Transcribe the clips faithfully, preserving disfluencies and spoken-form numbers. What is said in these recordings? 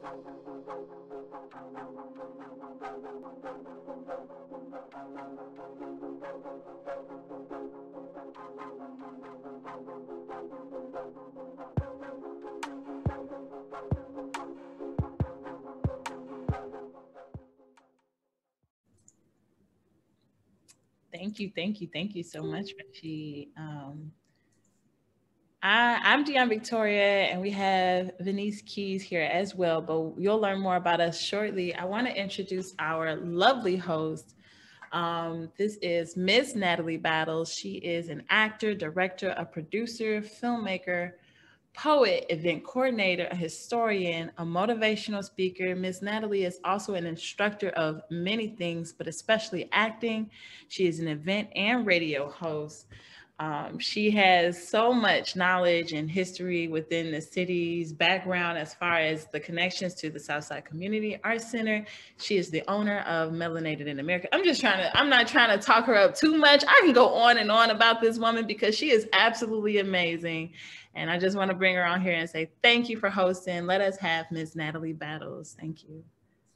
Thank you, thank you, thank you so much, Richie. Um, I, I'm Dionne Victoria, and we have Venise Keys here as well, but you'll learn more about us shortly. I want to introduce our lovely host. Um, this is Miss Natalie Battles. She is an actor, director, a producer, filmmaker, poet, event coordinator, a historian, a motivational speaker. Miss Natalie is also an instructor of many things, but especially acting. She is an event and radio host. Um, she has so much knowledge and history within the city's background as far as the connections to the Southside Community Arts Center. She is the owner of Melanated in America. I'm just trying to, I'm not trying to talk her up too much. I can go on and on about this woman because she is absolutely amazing. And I just want to bring her on here and say, thank you for hosting. Let us have Miss Natalie Battles. Thank you.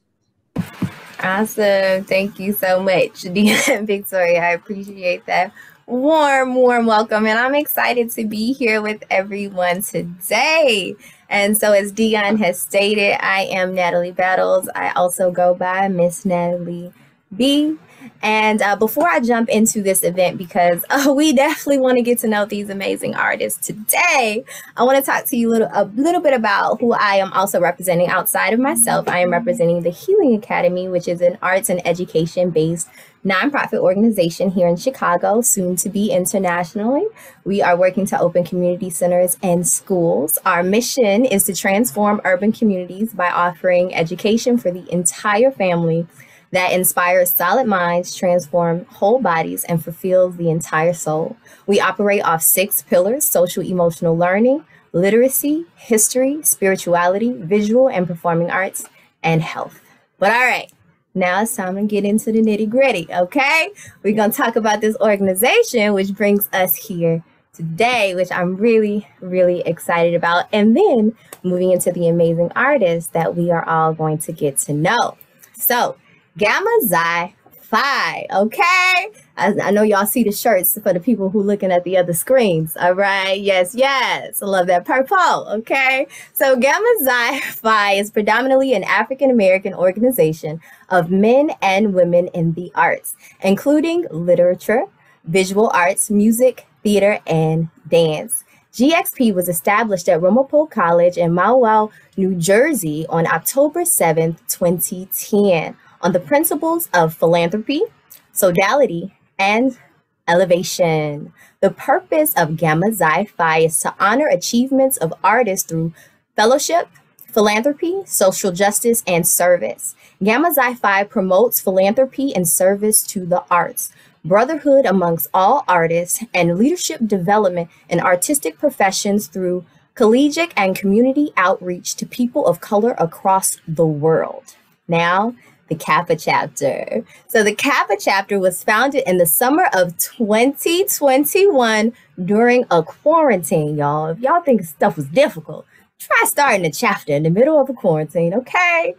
Awesome. Thank you so much, Dionne Victoria. I appreciate that warm, warm welcome. And I'm excited to be here with everyone today. And so as Dionne has stated, I am Natalie Battles. I also go by Miss Natalie B. And uh, before I jump into this event, because uh, we definitely want to get to know these amazing artists today, I want to talk to you a little, a little bit about who I am also representing outside of myself. I am representing the Healing Academy, which is an arts and education-based nonprofit organization here in Chicago, soon to be internationally. We are working to open community centers and schools. Our mission is to transform urban communities by offering education for the entire family that inspires solid minds, transform whole bodies, and fulfills the entire soul. We operate off six pillars: social emotional learning, literacy, history, spirituality, visual and performing arts, and health. But all right, now it's time to get into the nitty gritty, okay? We're gonna talk about this organization, which brings us here today, which I'm really, really excited about. And then moving into the amazing artists that we are all going to get to know. So, Gamma Xi Phi, okay? I, I know y'all see the shirts for the people who looking at the other screens, all right? Yes, yes, I love that purple, okay? So Gamma Xi Phi is predominantly an African-American organization of men and women in the arts, including literature, visual arts, music, theater, and dance. G X P was established at Ramapo College in Mahwah, New Jersey on October seventh, twenty ten. On the principles of philanthropy, sodality, and elevation. The purpose of Gamma Xi Phi is to honor achievements of artists through fellowship, philanthropy, social justice, and service. Gamma Xi Phi promotes philanthropy and service to the arts, brotherhood amongst all artists, and leadership development in artistic professions through collegiate and community outreach to people of color across the world. Now, the Kappa chapter. So the Kappa chapter was founded in the summer of twenty twenty-one during a quarantine, y'all. If y'all think stuff was difficult, try starting a chapter in the middle of a quarantine, okay?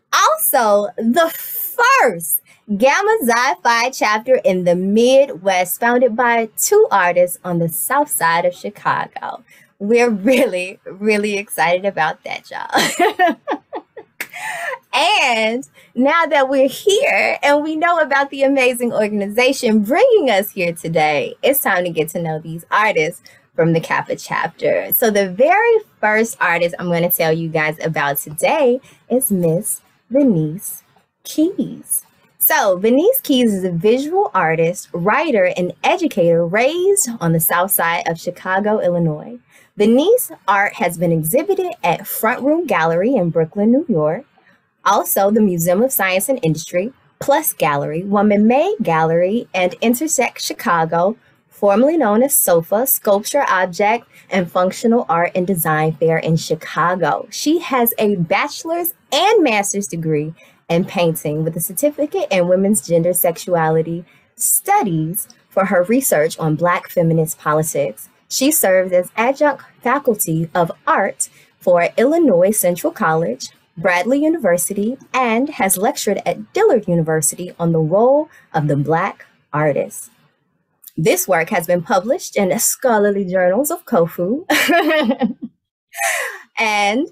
Also, the first Gamma Xi Phi chapter in the Midwest, founded by two artists on the south side of Chicago. We're really, really excited about that, y'all. And now that we're here and we know about the amazing organization bringing us here today, it's time to get to know these artists from the Kappa chapter. So the very first artist I'm going to tell you guys about today is Miss Venise Keys. So Venise Keys is a visual artist, writer, and educator raised on the south side of Chicago, Illinois. Venise art has been exhibited at Front Room Gallery in Brooklyn, New York. Also, the Museum of Science and Industry, Plus Gallery, Woman Made Gallery, and Intersect Chicago, formerly known as SOFA, Sculpture, Object, and Functional Art and Design Fair in Chicago. She has a bachelor's and master's degree in painting with a certificate in women's gender sexuality studies for her research on Black feminist politics. She serves as adjunct faculty of art for Illinois Central College, Bradley University, and has lectured at Dillard University on the role of the Black artist. This work has been published in the scholarly journals of Kalfou. And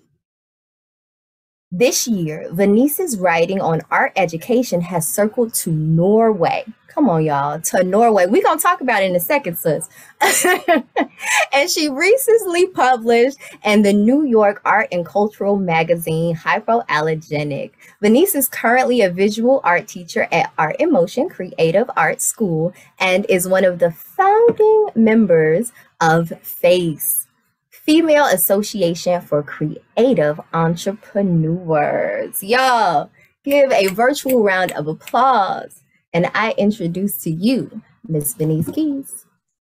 this year, Venice's writing on art education has circled to Norway. Come on, y'all, to Norway. We're going to talk about it in a second, sis. And she recently published in the New York art and cultural magazine, Hyperallergic. Venice is currently a visual art teacher at Art in Motion Creative Arts School and is one of the founding members of FACE, Female Association for Creative Entrepreneurs. Y'all, give a virtual round of applause. And I introduce to you, Miss Venise Keys.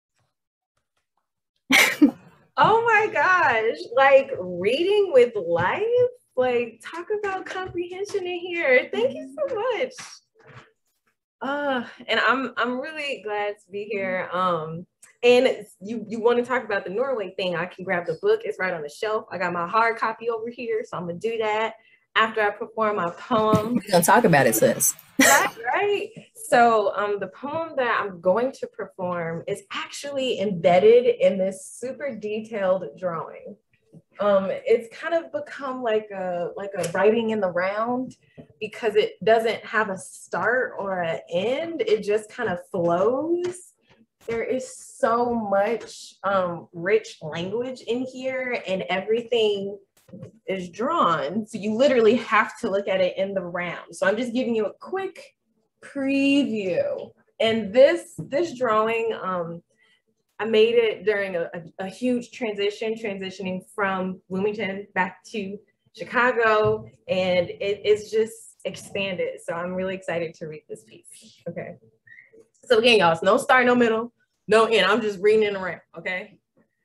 Oh my gosh, like reading with life, like talk about comprehension in here. Thank you so much. Uh, and I'm I'm really glad to be here. Um, and you you want to talk about the Norway thing? I can grab the book. It's right on the shelf. I got my hard copy over here, so I'm gonna do that after I perform my poem. We're gonna talk about it, sis. Right, right. So um, the poem that I'm going to perform is actually embedded in this super detailed drawing. Um, it's kind of become like a like a writing in the round because it doesn't have a start or an end. It just kind of flows. There is so much um, rich language in here, and everything is drawn. So you literally have to look at it in the round. So I'm just giving you a quick preview. And this this drawing, um, I made it during a, a, a huge transition, transitioning from Bloomington back to Chicago, and it, it's just expanded. So I'm really excited to read this piece. Okay. So again, y'all, it's no start, no middle, no end. I'm just reading it around, okay?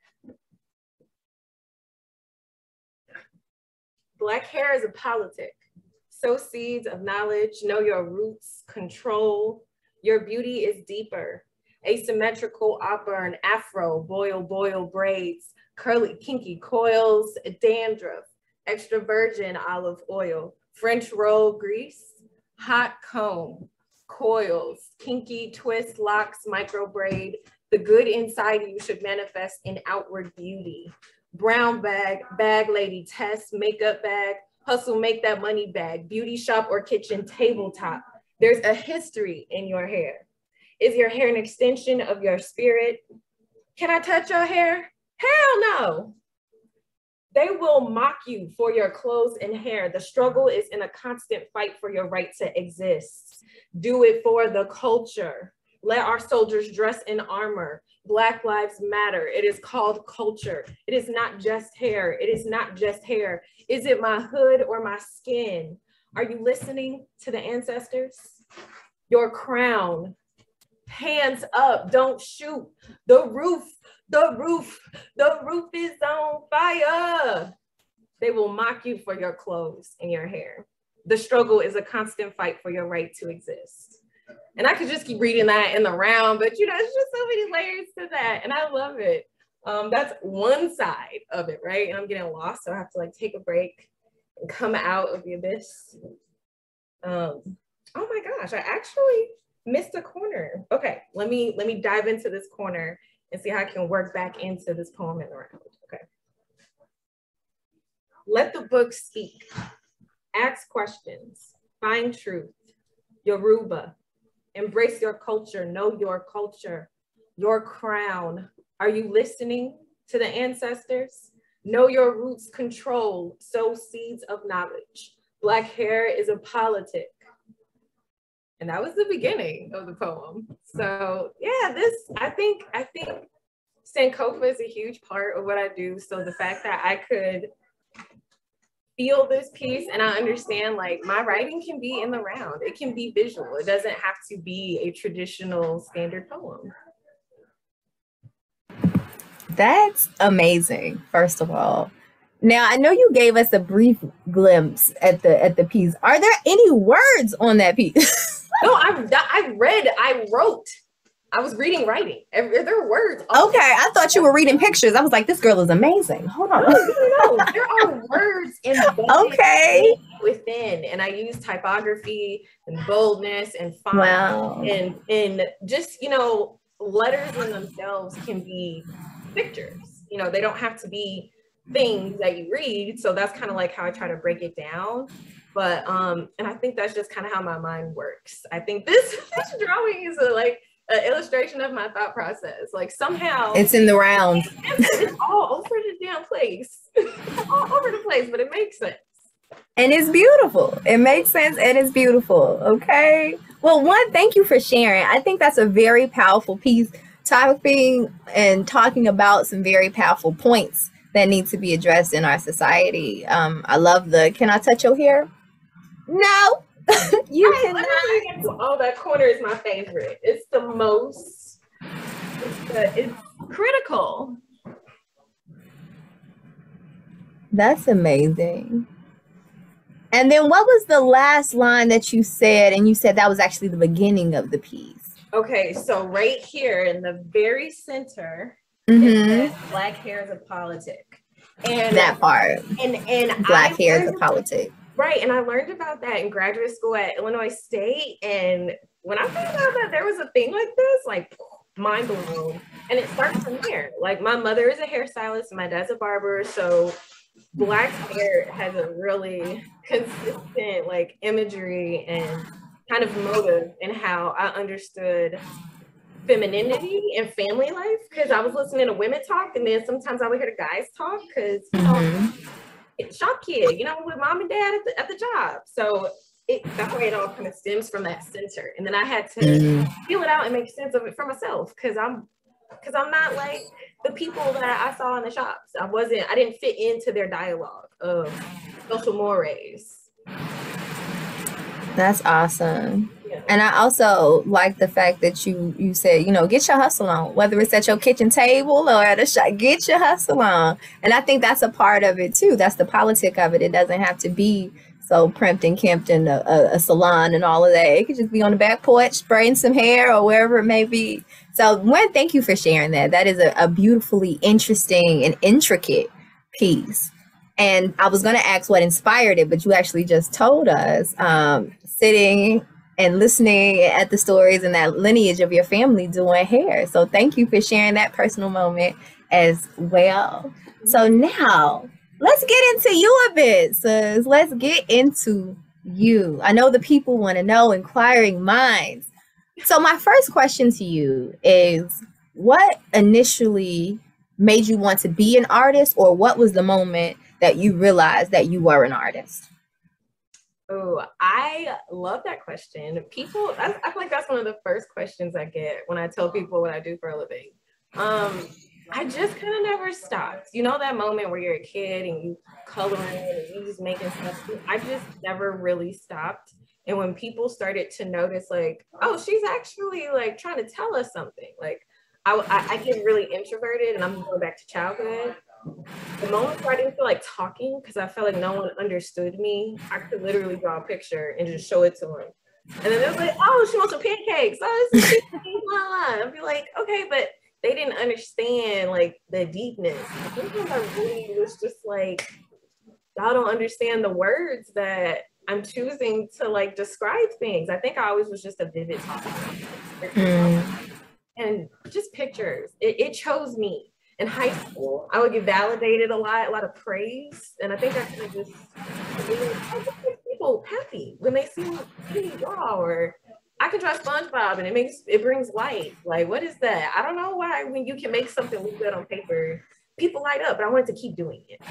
Black hair is a politic. Sow seeds of knowledge, know your roots, control. Your beauty is deeper. Asymmetrical auburn, afro, boil, boil braids, curly, kinky coils, dandruff, extra virgin olive oil, French roll grease, hot comb, coils, kinky twist, locks, micro braid. The good inside you should manifest in outward beauty. Brown bag, bag lady test, makeup bag, hustle, make that money bag, beauty shop or kitchen tabletop. There's a history in your hair. Is your hair an extension of your spirit? Can I touch your hair? Hell no. They will mock you for your clothes and hair. The struggle is in a constant fight for your right to exist. Do it for the culture. Let our soldiers dress in armor. Black Lives Matter. It is called culture. It is not just hair. It is not just hair. Is it my hood or my skin? Are you listening to the ancestors? Your crown. Hands up, don't shoot. The roof, the roof, the roof is on fire. They will mock you for your clothes and your hair. The struggle is a constant fight for your right to exist. And I could just keep reading that in the round, but you know, it's just so many layers to that. And I love it. Um, that's one side of it, right? And I'm getting lost, so I have to like take a break and come out of the abyss. Um, oh my gosh, I actually missed a corner. Okay, let me let me dive into this corner and see how I can work back into this poem in the round. Okay. Let the book speak. Ask questions. Find truth. Yoruba. Embrace your culture. Know your culture. Your crown. Are you listening to the ancestors? Know your roots. Control. Sow seeds of knowledge. Black hair is a politic. And that was the beginning of the poem. So yeah, this, I think, I think Sankofa is a huge part of what I do. So the fact that I could feel this piece and I understand like my writing can be in the round. It can be visual. It doesn't have to be a traditional standard poem. That's amazing, first of all. Now, I know you gave us a brief glimpse at the at the piece. Are there any words on that piece? No, I, I read, I wrote. I was reading writing. There are words. Okay, I thought you were reading pictures. I was like, this girl is amazing. Hold on. No, no, no. There are words in the Okay. within, and I use typography and boldness and font. Wow. and and just, you know, letters in themselves can be pictures. You know, they don't have to be things that you read. So that's kind of like how I try to break it down. But um, and I think that's just kind of how my mind works. I think this, this drawing is a, like an illustration of my thought process. Like somehow it's in the round. It's, it's all over the damn place. All over the place, but it makes sense. And it's beautiful. It makes sense and it's beautiful. Okay. Well, one, thank you for sharing. I think that's a very powerful piece, talking and talking about some very powerful points that need to be addressed in our society. Um, I love the, can I touch your hair? No, you cannot. Oh, that corner is my favorite. It's the most, it's, the, it's critical. That's amazing. And then what was the last line that you said? And you said that was actually the beginning of the piece. Okay, so right here in the very center, mm-hmm. it says black hair is a politic. And that part. And and black I hair is a politic. Right, and I learned about that in graduate school at Illinois State. And when I found out that there was a thing like this, like mind blown. And it starts from here. Like my mother is a hairstylist and my dad's a barber, so black hair has a really consistent like imagery and kind of motive in how I understood femininity and family life, because I was listening to women talk and then sometimes I would hear the guys talk because you know, mm-hmm. it's shop kid, you know, with mom and dad at the, at the job. So it, that's why it all kind of stems from that center. And then I had to mm-hmm. feel it out and make sense of it for myself, because I'm because I'm not like the people that I saw in the shops. I wasn't, I didn't fit into their dialogue of social mores. That's awesome. Yeah. And I also like the fact that you you said, you know, get your hustle on, whether it's at your kitchen table or at a shop, get your hustle on. And I think that's a part of it too. That's the politic of it. It doesn't have to be so primped and kempt in a, a, a salon and all of that. It could just be on the back porch, spraying some hair or wherever it may be. So one, thank you for sharing that. That is a, a beautifully interesting and intricate piece. And I was going to ask what inspired it, but you actually just told us, um, sitting and listening at the stories and that lineage of your family doing hair. So thank you for sharing that personal moment as well. So now let's get into you a bit, sis. Let's get into you. I know the people want to know, inquiring minds. So my first question to you is, what initially made you want to be an artist, or what was the moment that you realized that you were an artist? Oh, I love that question. People, I, I feel like that's one of the first questions I get when I tell people what I do for a living. Um, I just kind of never stopped. You know that moment where you're a kid and you coloring and you just making stuff. I just never really stopped. And when people started to notice, like, oh, she's actually like trying to tell us something. Like, I, I, I get really introverted, and I'm going back to childhood. The moment where I didn't feel like talking because I felt like no one understood me, I could literally draw a picture and just show it to them. And then they're like, oh, she wants some pancakes. Oh, this is pancakes, blah, blah. I'd be like, okay, but they didn't understand like the deepness. Sometimes I really was just like, y'all don't understand the words that I'm choosing to like describe things. I think I always was just a vivid talker. Mm. And just pictures. It, it chose me. In high school, I would get validated a lot, a lot of praise. And I think I kind of just make people happy when they see me draw, or I can draw SpongeBob and it makes, it brings light. Like, what is that? I don't know why when you can make something look good on paper, people light up, but I wanted to keep doing it.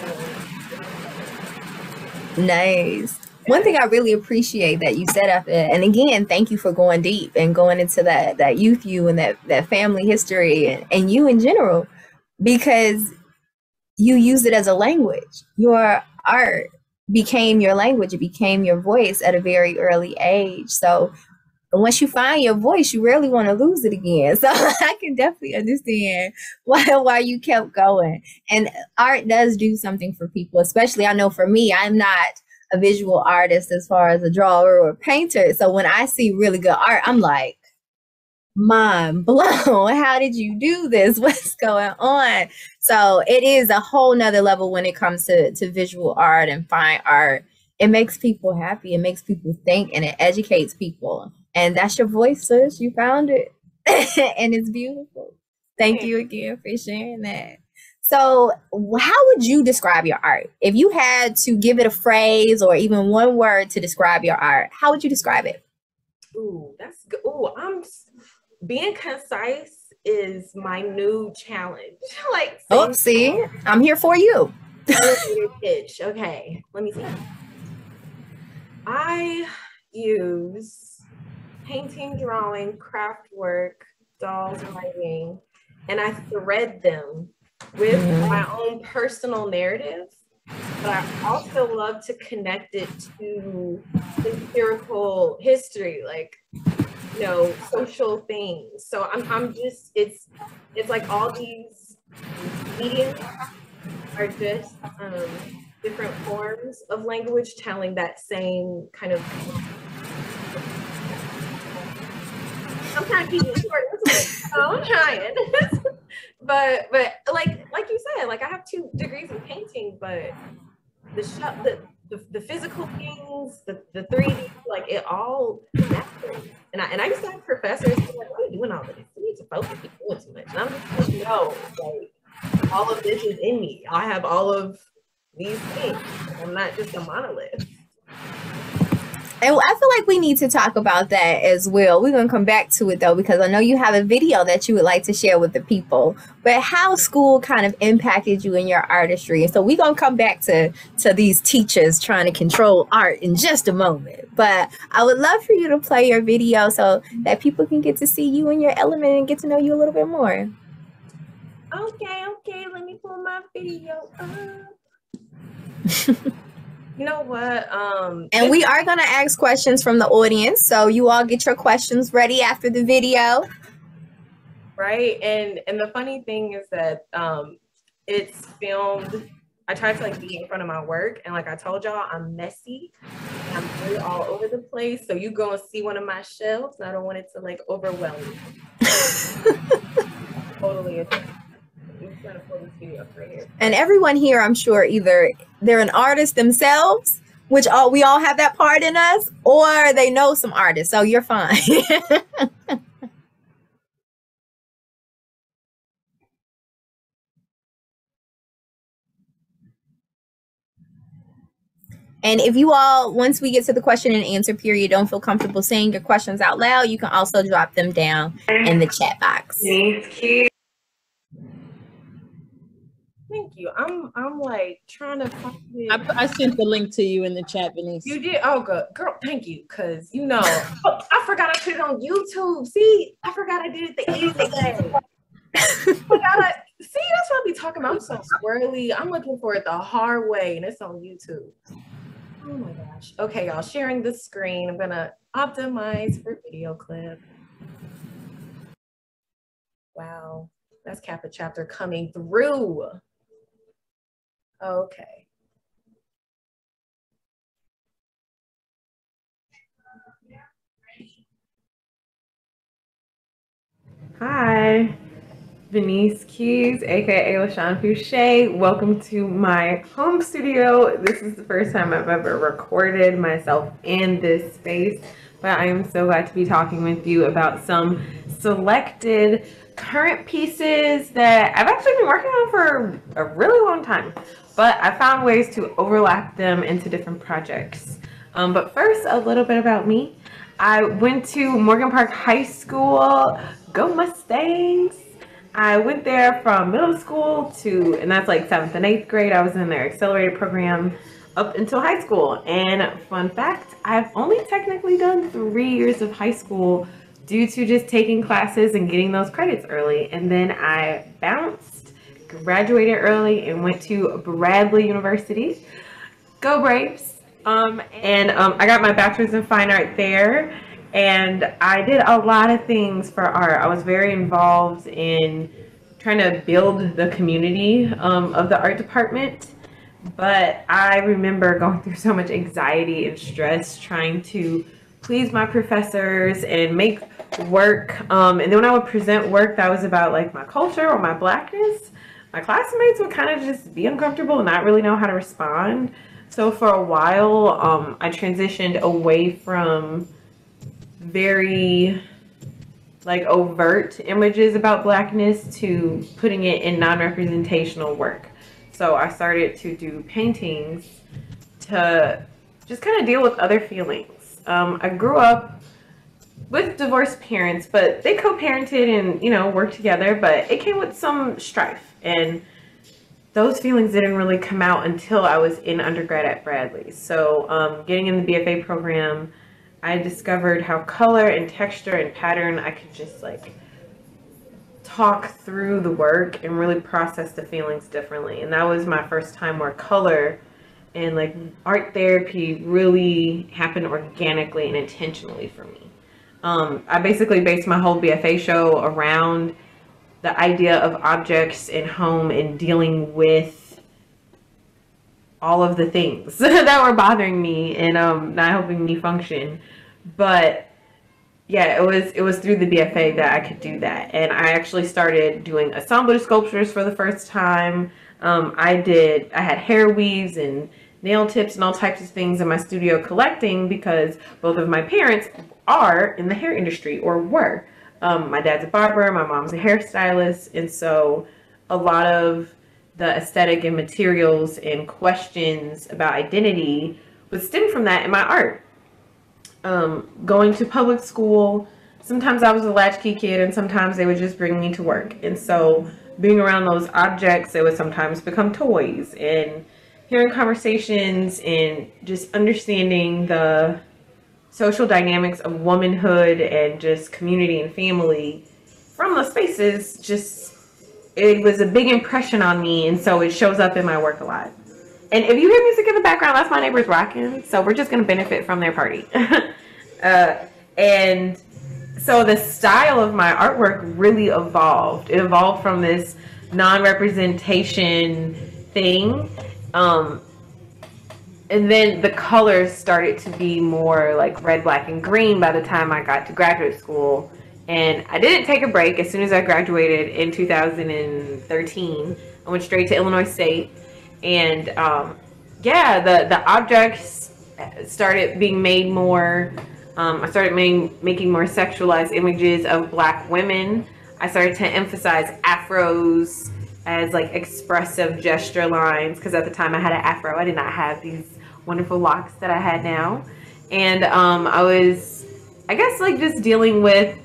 Nice. One thing I really appreciate that you said after, and again, thank you for going deep and going into that that youth you and that that family history and, and you in general, because you use it as a language. Your art became your language. It became your voice at a very early age. So once you find your voice, you rarely want to lose it again. So I can definitely understand why, why you kept going. And art does do something for people, especially I know for me, I'm not a visual artist as far as a drawer or a painter. So when I see really good art, I'm like, mind blown. How did you do this? What's going on? So it is a whole nother level when it comes to, to visual art and fine art. it makes people happy. It makes people think, and it educates people. And that's your voice, sis. You found it. And it's beautiful. Thank you again for sharing that. So how would you describe your art? If you had to give it a phrase or even one word to describe your art, how would you describe it? Ooh, that's good. Ooh, I'm being concise is my new challenge. Like, oh, see, I'm here for you. Pitch. Okay, let me see. I use painting, drawing, craft work, dolls, writing, and I thread them with my own personal narrative, but I also love to connect it to empirical history, like, you know, social things. So I'm, I'm just, it's, it's like all these mediums are just um, different forms of language telling that same kind of. I'm trying to keep it short. Oh, I'm trying, but but like like you said, like I have two degrees in painting, but the shop, the, the the physical things, the the three D, like it all matters. And I and I used to have professors who were like, "What are you doing all of this? You need to focus. You're doing too much." And I'm just like, no, like all of this is in me. I have all of these things. I'm not just a monolith. And I feel like we need to talk about that as well. We're going to come back to it, though, because I know you have a video that you would like to share with the people. But how school kind of impacted you in your artistry. And so we're going to come back to, to these teachers trying to control art in just a moment. But I would love for you to play your video so that people can get to see you in your element and get to know you a little bit more. Okay, okay. Let me pull my video up. You know what? Um, and we are going to ask questions from the audience. So you all get your questions ready after the video. Right. And and the funny thing is that um, it's filmed. I try to like be in front of my work. And like I told y'all, I'm messy. I'm really all over the place. So you go and see one of my shelves. And I don't want it to like overwhelm you. Totally. Trying to pull this video up right here. And everyone here, I'm sure, either they're an artist themselves, which all we all have that part in us, or they know some artists. So you're fine. And if you all, once we get to the question and answer period, don't feel comfortable saying your questions out loud, you can also drop them down in the chat box. Venise Keys. Thank you. I'm I'm like trying to find it. I, I sent the link to you in the chat, Venise. You did? Oh, good. Girl, thank you. Because, you know, oh, I forgot I put it on YouTube. See, I forgot I did it the easy way. I forgot I, see, that's what I be talking about. I'm so squirrely. I'm looking for it the hard way, and it's on YouTube. Oh, my gosh. Okay, y'all, sharing the screen. I'm going to optimize for video clip. Wow. That's Kappa chapter coming through. Okay. Hi, Venise Keys, aka LaShawn Fouché. Welcome to my home studio. This is the first time I've ever recorded myself in this space, but I am so glad to be talking with you about some selected current pieces that I've actually been working on for a really long time, but I found ways to overlap them into different projects. Um, but first, a little bit about me. I went to Morgan Park High School. Go Mustangs! I went there from middle school to, and that's like seventh and eighth grade. I was in their accelerated program up until high school. And fun fact, I've only technically done three years of high school due to just taking classes and getting those credits early. And then I bounced, graduated early, and went to Bradley University. Go Braves! Um, and um, I got my bachelor's in fine art there. And I did a lot of things for art. I was very involved in trying to build the community um, of the art department. But I remember going through so much anxiety and stress trying to please my professors and make work. Um, and then when I would present work that was about like my culture or my blackness, my classmates would kind of just be uncomfortable and not really know how to respond. So for a while, um, I transitioned away from very like overt images about Blackness to putting it in non-representational work. So I started to do paintings to just kind of deal with other feelings. Um, I grew up with divorced parents, but they co-parented and, you know, worked together, but it came with some strife. And those feelings didn't really come out until I was in undergrad at Bradley. So um, getting in the B F A program, I discovered how color and texture and pattern, I could just like talk through the work and really process the feelings differently. And that was my first time where color and like art therapy really happened organically and intentionally for me. Um, I basically based my whole B F A show around the idea of objects in home and dealing with all of the things that were bothering me and um, not helping me function. But yeah, it was it was through the B F A that I could do that. And I actually started doing assemblage sculptures for the first time. Um, I did, I had hair weaves and nail tips and all types of things in my studio collecting because both of my parents are in the hair industry or were. Um, my dad's a barber, my mom's a hairstylist, and so a lot of the aesthetic and materials and questions about identity would stem from that in my art. Um, going to public school, sometimes I was a latchkey kid and sometimes they would just bring me to work. And so being around those objects, they would sometimes become toys, and hearing conversations and just understanding the social dynamics of womanhood and just community and family from those spaces, just, it was a big impression on me, and so it shows up in my work a lot. And if you hear music in the background, that's my neighbors rocking, so we're just going to benefit from their party. uh, and so the style of my artwork really evolved. It evolved from this non-representation thing, um, and then the colors started to be more like red, black, and green by the time I got to graduate school. And I didn't take a break. As soon as I graduated in two thousand thirteen, I went straight to Illinois State. And um, yeah, the, the objects started being made more, um, I started making, making more sexualized images of Black women. I started to emphasize afros as like expressive gesture lines, because at the time I had an afro. I did not have these wonderful locks that I had now. And um, I was, I guess, like just dealing with,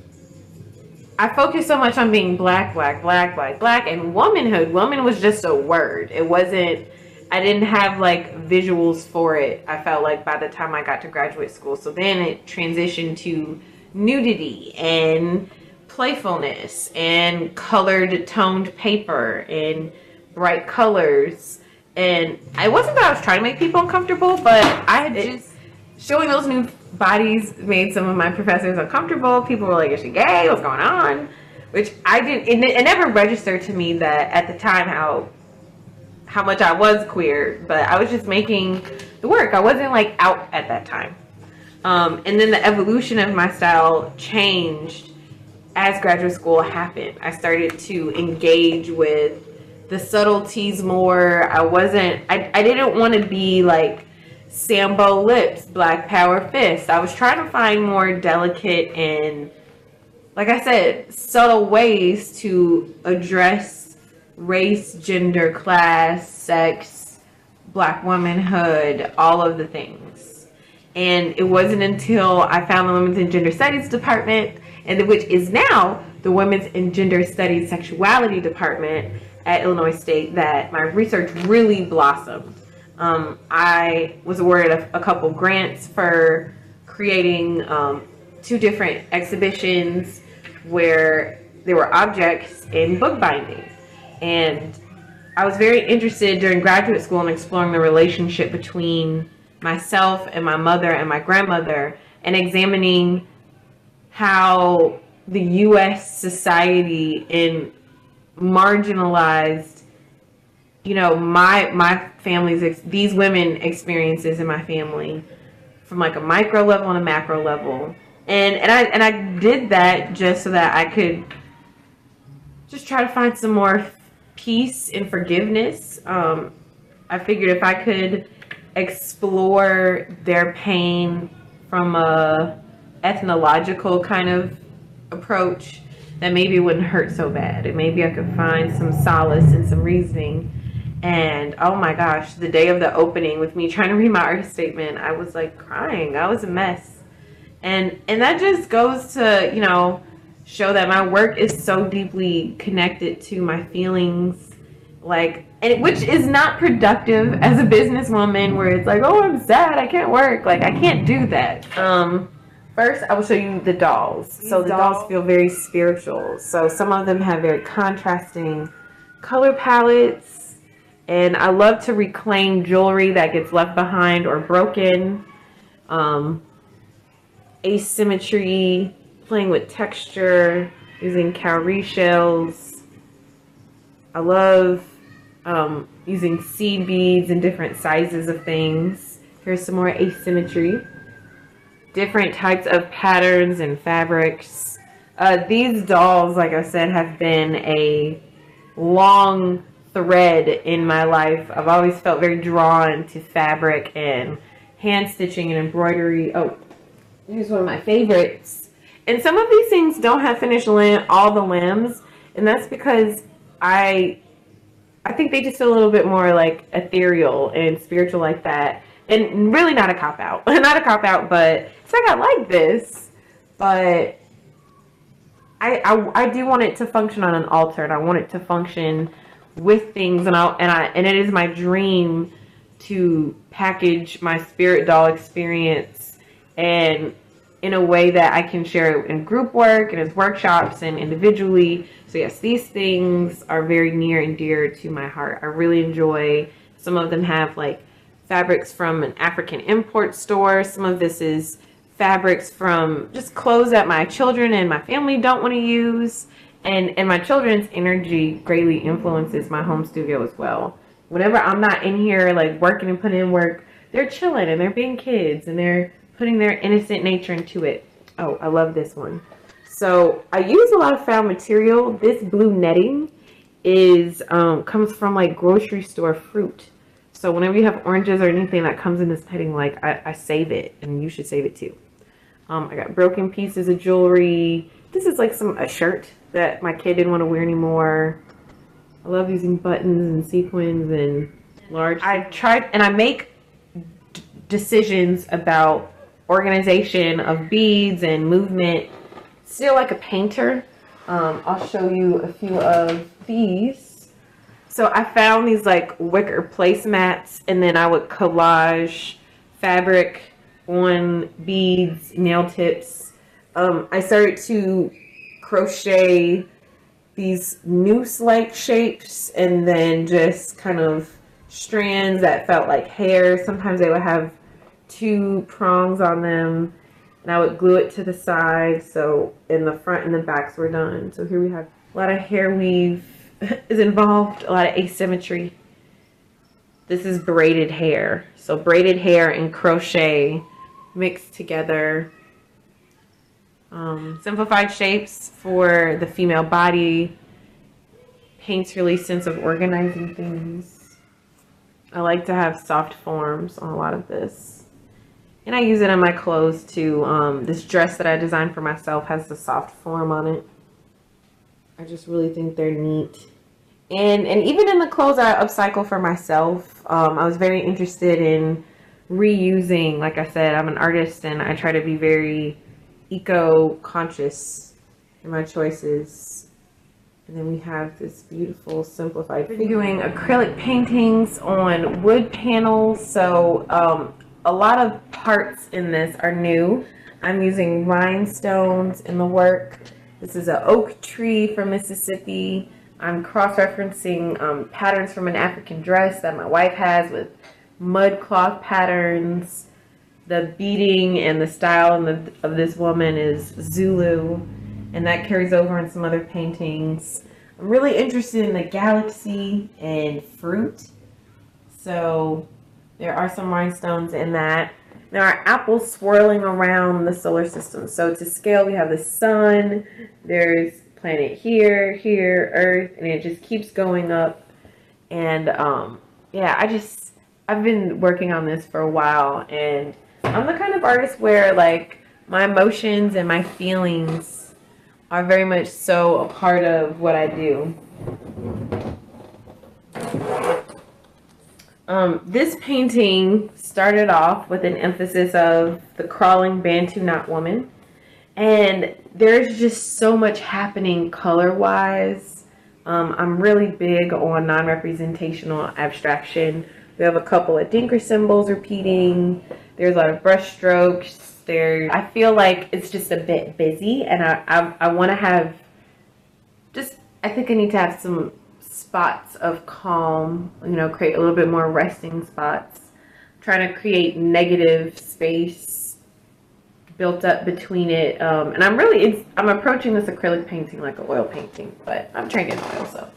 I focused so much on being black, black, black, black, black, and womanhood. Woman was just a word. It wasn't, I didn't have like visuals for it, I felt like, by the time I got to graduate school. So then it transitioned to nudity and playfulness and colored toned paper and bright colors. And it wasn't that I was trying to make people uncomfortable, but I had just, showing those nude bodies made some of my professors uncomfortable. People were like, is she gay? What's going on? Which I didn't, it, it never registered to me that at the time how how much I was queer, but I was just making the work. I wasn't like out at that time. Um, and then the evolution of my style changed as graduate school happened. I started to engage with the subtleties more. I wasn't, I, I didn't want to be like Sambo lips, Black Power fist. I was trying to find more delicate and, like I said, subtle ways to address race, gender, class, sex, Black womanhood, all of the things. And it wasn't until I found the Women's and Gender Studies department, and which is now the Women's and Gender Studies Sexuality department at Illinois State, that my research really blossomed. Um, I was awarded a, a couple grants for creating um, two different exhibitions where there were objects in bookbinding. And I was very interested during graduate school in exploring the relationship between myself and my mother and my grandmother, and examining how the U S society in marginalized, you know, my my family's ex these women experiences in my family from like a micro level and a macro level, and and I and I did that just so that I could just try to find some more peace and forgiveness. Um, I figured if I could explore their pain from a ethnological kind of approach, that maybe it wouldn't hurt so bad, and maybe I could find some solace and some reasoning. And oh my gosh, the day of the opening, with me trying to read my artist statement, I was like crying. I was a mess. And and that just goes to, you know, show that my work is so deeply connected to my feelings, like, and which is not productive as a businesswoman, where it's like, oh, I'm sad, I can't work. Like, I can't do that. Um, first, I will show you the dolls. So the dolls feel very spiritual. So some of them have very contrasting color palettes. And I love to reclaim jewelry that gets left behind or broken. Um, asymmetry, playing with texture, using cowrie shells. I love um, using seed beads in different sizes of things. Here's some more asymmetry. Different types of patterns and fabrics. Uh, these dolls, like I said, have been a long thread in my life. I've always felt very drawn to fabric and hand stitching and embroidery. Oh, here's one of my favorites. And some of these things don't have finished limb, all the limbs, and that's because I I think they just feel a little bit more like ethereal and spiritual like that. And really not a cop-out. Not a cop-out, but it's like I like this, but I, I I do want it to function on an altar, and I want it to function with things, and I and I and it is my dream to package my spirit doll experience and in a way that I can share it in group work and as workshops and individually. So yes, these things are very near and dear to my heart. I really enjoy. Some of them have like fabrics from an African import store. Some of this is fabrics from just clothes that my children and my family don't want to use. And, and my children's energy greatly influences my home studio as well. Whenever I'm not in here like working and putting in work, they're chilling and they're being kids and they're putting their innocent nature into it. Oh, I love this one. So I use a lot of found material. This blue netting is um, comes from like grocery store fruit. So whenever you have oranges or anything that comes in this netting, like I, I save it, and you should save it too. Um, I got broken pieces of jewelry. This is like some a shirt that my kid didn't want to wear anymore. I love using buttons and sequins and large. I tried, and I make d decisions about organization of beads and movement still like a painter. um, I'll show you a few of these. So I found these like wicker placemats, and then I would collage fabric on beads, nail tips. um, I started to crochet these noose like shapes, and then just kind of strands that felt like hair. Sometimes they would have two prongs on them, and I would glue it to the side, so in the front and the backs were done. So here we have a lot of hair weave is involved, a lot of asymmetry. This is braided hair, so braided hair and crochet mixed together. Um, simplified shapes for the female body, paints really sense of organizing things. I like to have soft forms on a lot of this. And I use it in my clothes too. Um, this dress that I designed for myself has the soft form on it. I just really think they're neat. And, and even in the clothes I upcycle for myself, um, I was very interested in reusing. Like I said, I'm an artist, and I try to be very eco-conscious in my choices. And then we have this beautiful simplified figure. Doing acrylic paintings on wood panels. So um, a lot of parts in this are new. I'm using rhinestones in the work. This is an oak tree from Mississippi. I'm cross-referencing um, patterns from an African dress that my wife has with mud cloth patterns. The beading and the style the, of this woman is Zulu, and that carries over in some other paintings. I'm really interested in the galaxy and fruit, so there are some rhinestones in that. There are apples swirling around the solar system. So to scale, we have the sun, there's planet here, here, Earth, and it just keeps going up. And um, yeah, I just, I've been working on this for a while, and I'm the kind of artist where like my emotions and my feelings are very much so a part of what I do. Um, this painting started off with an emphasis of the crawling Bantu knot woman, and there's just so much happening color-wise. Um, I'm really big on non-representational abstraction. We have a couple of dinker symbols repeating. There's a lot of brush strokes. There, I feel like it's just a bit busy, and I I, I want to have just. I think I need to have some spots of calm. You know, create a little bit more resting spots. I'm trying to create negative space built up between it, um, and I'm really it's, I'm approaching this acrylic painting like an oil painting, but I'm trained in oil, so.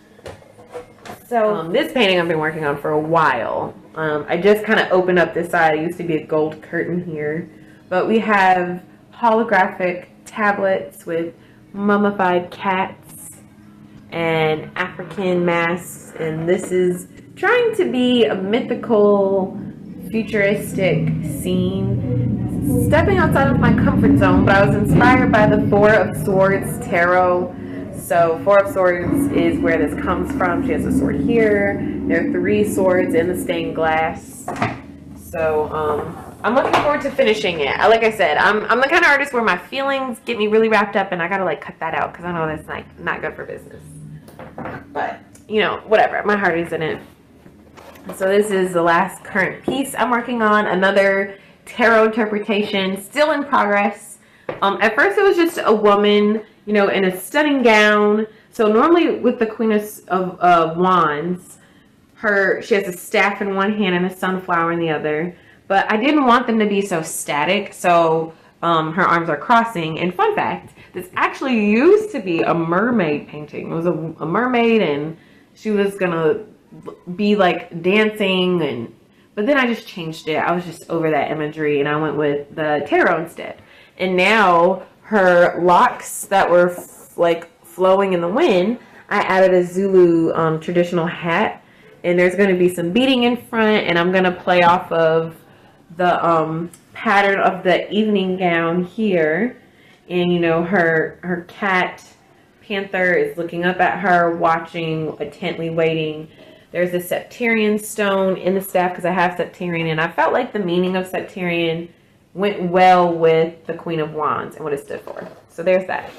So um, this painting I've been working on for a while. Um, I just kind of opened up this side. It used to be a gold curtain here. But we have holographic tablets with mummified cats and African masks. And this is trying to be a mythical, futuristic scene. Stepping outside of my comfort zone, but I was inspired by the Four of Swords tarot. So Four of Swords is where this comes from. She has a sword here. There are three swords in the stained glass. So um, I'm looking forward to finishing it. I, like I said, I'm, I'm the kind of artist where my feelings get me really wrapped up, and I gotta like cut that out because I know that's like not good for business. But you know, whatever. My heart is in it. So this is the last current piece I'm working on. Another tarot interpretation, still in progress. Um, at first it was just a woman, you know, in a stunning gown. So normally with the Queen of, of uh, Wands, her she has a staff in one hand and a sunflower in the other. But I didn't want them to be so static, so um, her arms are crossing. And fun fact, this actually used to be a mermaid painting. It was a, a mermaid, and she was gonna be like dancing, and but then I just changed it. I was just over that imagery, and I went with the tarot instead. And now her locks that were f like flowing in the wind, I added a Zulu um, traditional hat, and there's going to be some beading in front, and I'm going to play off of the um, pattern of the evening gown here. And you know, her her cat panther is looking up at her, watching, intently waiting. There's a septarian stone in the staff because I have septarian, and I felt like the meaning of septarian went well with the Queen of Wands and what it stood for. So there's that.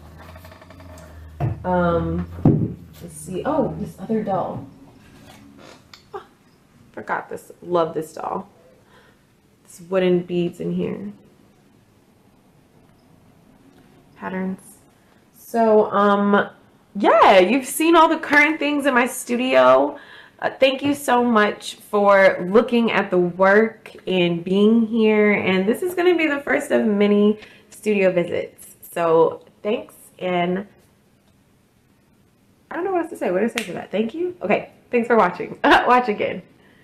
Um, let's see. Oh, this other doll. Oh, forgot this. Love this doll. This wooden beads in here. Patterns. So, um, yeah, you've seen all the current things in my studio. Uh, thank you so much for looking at the work and being here. And this is going to be the first of many studio visits. So thanks. And I don't know what else to say. What did I say for that? Thank you. Okay. Thanks for watching. Watch again.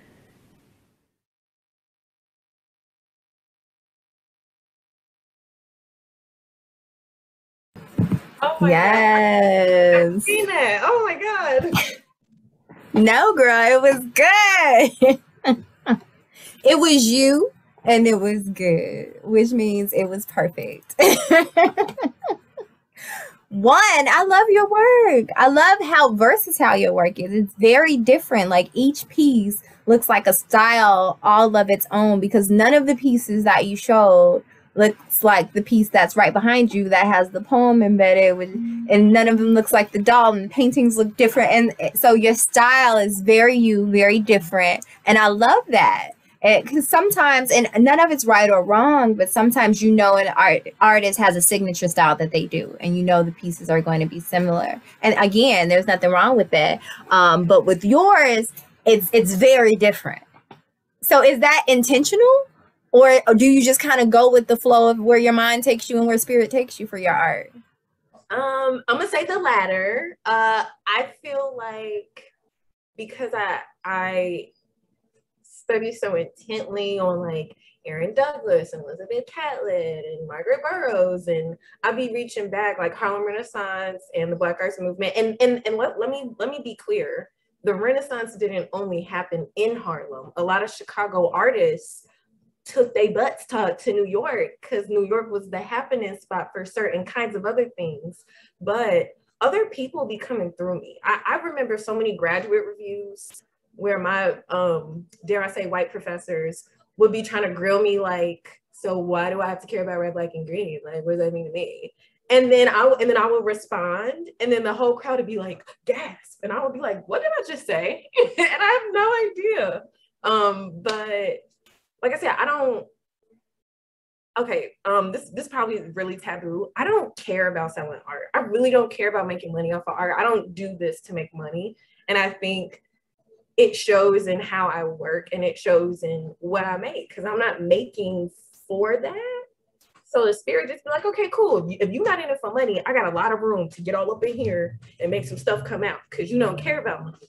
Oh my Yes. God. I've seen that. Oh my God. No, girl, it was good. It was you, and it was good, which means it was perfect. One, I love your work. I love how versatile your work is. It's very different. Like each piece looks like a style all of its own, because none of the pieces that you showed looks like the piece that's right behind you that has the poem embedded with, and none of them looks like the doll, and paintings look different. And so your style is very you, very different. And I love that. Because sometimes, and none of it's right or wrong, but sometimes, you know, an art artist has a signature style that they do, and you know the pieces are going to be similar. And again, there's nothing wrong with that. Um, but with yours, it's it's very different. So is that intentional? Or do you just kind of go with the flow of where your mind takes you and where spirit takes you for your art? Um, I'm gonna say the latter. Uh, I feel like because I I study so intently on like Aaron Douglas and Elizabeth Catlett and Margaret Burroughs, and I'll be reaching back like Harlem Renaissance and the Black Arts Movement. And and and let, let me let me be clear. the Renaissance didn't only happen in Harlem. A lot of Chicago artists took their butts to, to New York because New York was the happening spot for certain kinds of other things. But other people be coming through me. I, I remember so many graduate reviews where my, um, dare I say, white professors would be trying to grill me like, so why do I have to care about red, black, and green? Like, what does that mean to me? And then I and then I would respond, and then the whole crowd would be like, gasp, and I would be like, what did I just say? And I have no idea. Um, but like I said, I don't. Okay, um, this this probably is really taboo. I don't care about selling art. I really don't care about making money off of art. I don't do this to make money, and I think it shows in how I work, and it shows in what I make, because I'm not making for that. So the spirit just be like, okay, cool. If you're not in it for money, I got a lot of room to get all up in here and make some stuff come out because you don't care about money.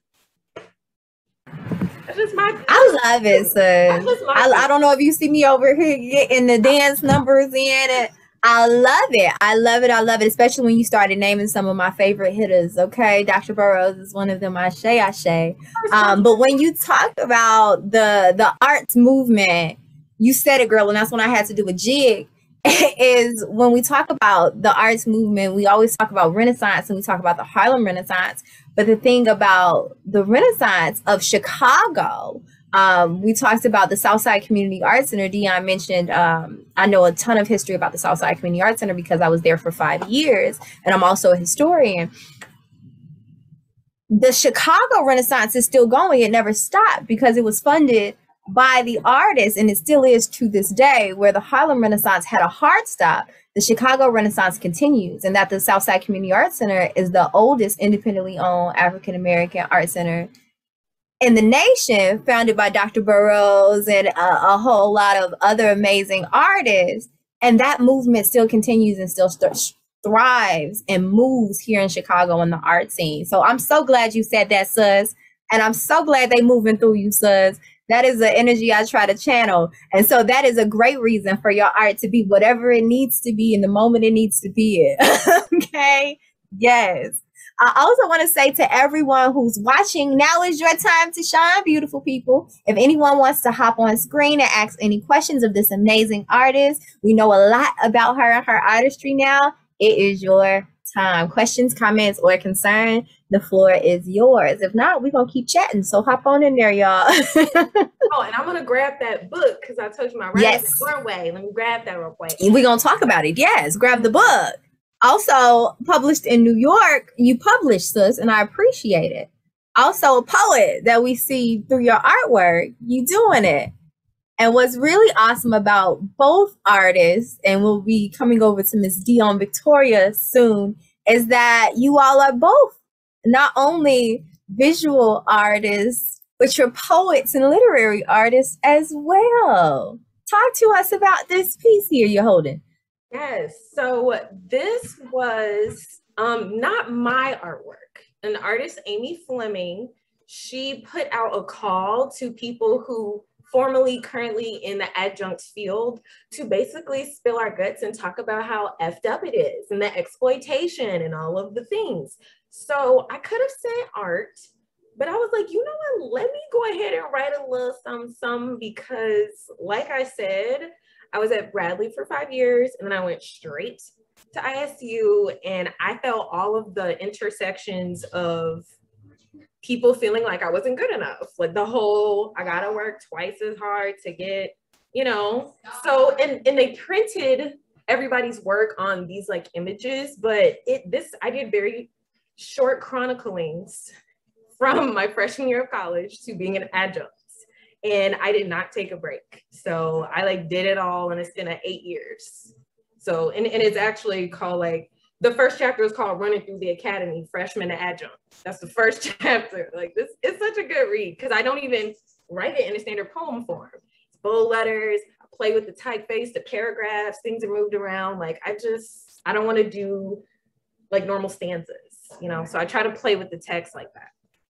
That's just my. I love it, son. I, I don't know if you see me over here getting the dance numbers in it. I love it. I love it. I love it, especially when you started naming some of my favorite hitters. Okay, Doctor Burroughs is one of them. Ashe, ashe. Um, but when you talk about the the arts movement, you said it, girl, and that's when I had to do a jig. Is when we talk about the arts movement, we always talk about Renaissance and we talk about the Harlem Renaissance. But the thing about the Renaissance of Chicago, um, we talked about the Southside Community Arts Center. Dionne mentioned, um, I know a ton of history about the Southside Community Arts Center because I was there for five years and I'm also a historian. The Chicago Renaissance is still going. It never stopped because it was funded by the artists, and it still is to this day. Where the Harlem Renaissance had a hard stop, the Chicago Renaissance continues, and that the Southside Community Arts Center is the oldest independently owned African-American art center in the nation, founded by Doctor Burroughs and a, a whole lot of other amazing artists. And that movement still continues and still st- thrives and moves here in Chicago in the art scene. So I'm so glad you said that, sus, and I'm so glad they moving through you, sus. That is the energy I try to channel. And so that is a great reason for your art to be whatever it needs to be in the moment it needs to be in. Okay? Yes. I also want to say to everyone who's watching, now is your time to shine, beautiful people. If anyone wants to hop on screen and ask any questions of this amazing artist, we know a lot about her and her artistry now. It is your time. Questions, comments, or concern, the floor is yours. If not, we're gonna keep chatting. So hop on in there, y'all. Oh, and I'm gonna grab that book because I told you my right yes. is Norway. Let me grab that real quick. We're gonna talk about it. Yes, grab the book. Also published in New York. You published this, and I appreciate it. Also a poet that we see through your artwork. You doing it. And what's really awesome about both artists, and we'll be coming over to Miss Dionne Victoria soon, is that you all are both not only visual artists, but you're poets and literary artists as well. Talk to us about this piece here you're holding. Yes, so this was um, not my artwork. An artist, Amy Fleming, she put out a call to people who formerly currently in the adjunct field to basically spill our guts and talk about how effed up it is and the exploitation and all of the things. So I could have said art, but I was like, you know what, let me go ahead and write a little something, something, because like I said, I was at Bradley for five years and then I went straight to I S U and I felt all of the intersections of people feeling like I wasn't good enough. Like the whole, I gotta work twice as hard to get, you know, so, and, and they printed everybody's work on these like images, but it, this, I did very short chroniclings from my freshman year of college to being an adjunct. And I did not take a break. So I like did it all in a stint of eight years. So, and, and it's actually called like, the first chapter is called Running Through the Academy, Freshman to Adjunct. That's the first chapter. Like this, it's such a good read because I don't even write it in a standard poem form. It's bold letters, I play with the typeface, the paragraphs, things are moved around. Like I just, I don't want to do like normal stanzas, you know? So I try to play with the text like that.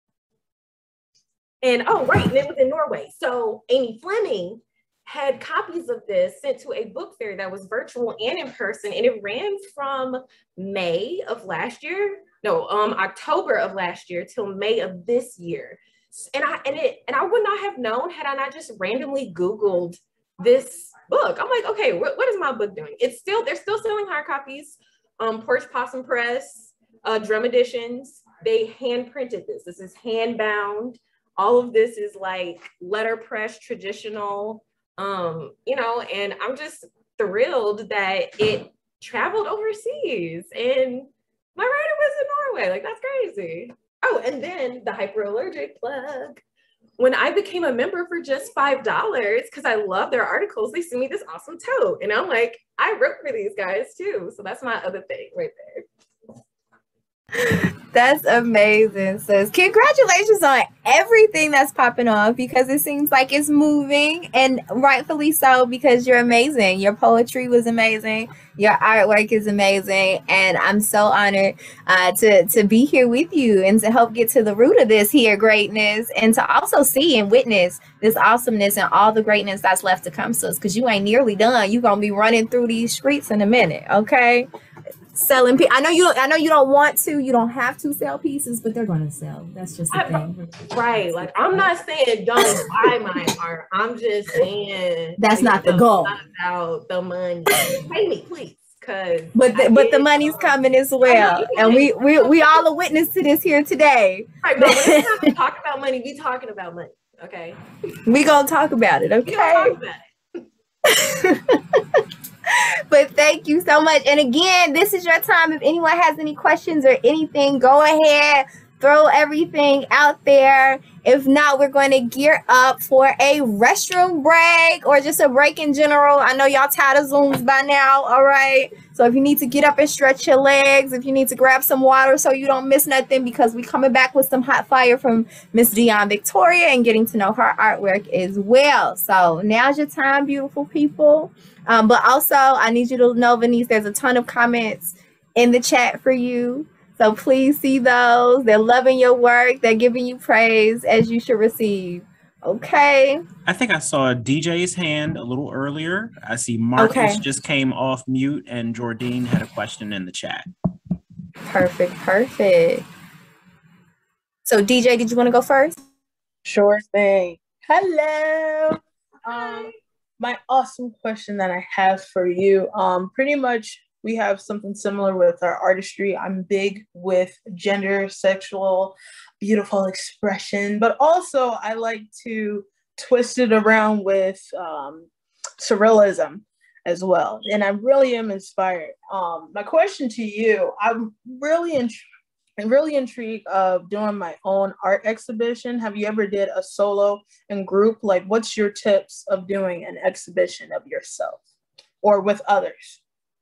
And oh, right, and it was in Norway. So Amy Fleming had copies of this sent to a book fair that was virtual and in person, and it ran from May of last year no, um, October of last year till May of this year. And I and it and I would not have known had I not just randomly Googled this book. I'm like, okay, what, what is my book doing? It's still, they're still selling hard copies. Um, Porch Possum Press, uh, Drum Editions, they hand printed this. This is hand bound. All of this is like letterpress, traditional, um, you know, and I'm just thrilled that it traveled overseas and my writer was in Norway. Like, that's crazy. Oh, and then the Hyperallergic plug. When I became a member for just five dollars, because I love their articles, they sent me this awesome tote. And I'm like, I wrote for these guys too. So that's my other thing right there. That's amazing, sis. Congratulations on everything that's popping off, because it seems like it's moving, and rightfully so, because you're amazing. Your poetry was amazing. Your artwork is amazing. And I'm so honored uh, to, to be here with you and to help get to the root of this here greatness, and to also see and witness this awesomeness and all the greatness that's left to come, sis, because you ain't nearly done. You're going to be running through these streets in a minute, okay? Selling pe- I know you I know you don't want to, you don't have to sell pieces, but they're going to sell. That's just the I, thing. Right. Like, I'm not saying don't buy my art. I'm just saying that's not the goal. Not about the money. Pay me, please. Cause but the, but the money's coming as well. And we, we we all a witness to this here today. Right, but when it's time to talk about money, we talking about money. Okay. We gonna talk about it, okay? We gonna talk about it. But thank you so much. And again, this is your time. If anyone has any questions or anything, go ahead, throw everything out there. If not, we're going to gear up for a restroom break or just a break in general. I know y'all tired of Zooms by now, all right? So if you need to get up and stretch your legs, if you need to grab some water so you don't miss nothing, because we coming back with some hot fire from Miss Dionne Victoria and getting to know her artwork as well. So now's your time, beautiful people. Um, but also, I need you to know, Venise, there's a ton of comments in the chat for you. So please see those. They're loving your work. They're giving you praise as you should receive. Okay. I think I saw D J's hand a little earlier. I see Marcus okay. just came off mute, and Jordine had a question in the chat. Perfect. Perfect. So D J, did you want to go first? Sure thing. Hello. Um, my awesome question that I have for you, um, pretty much we have something similar with our artistry. I'm big with gender, sexual, beautiful expression, but also I like to twist it around with um, surrealism as well. And I really am inspired. Um, my question to you, I'm really in, I'm really intrigued of doing my own art exhibition. Have you ever did a solo and group? Like, what's your tips of doing an exhibition of yourself or with others?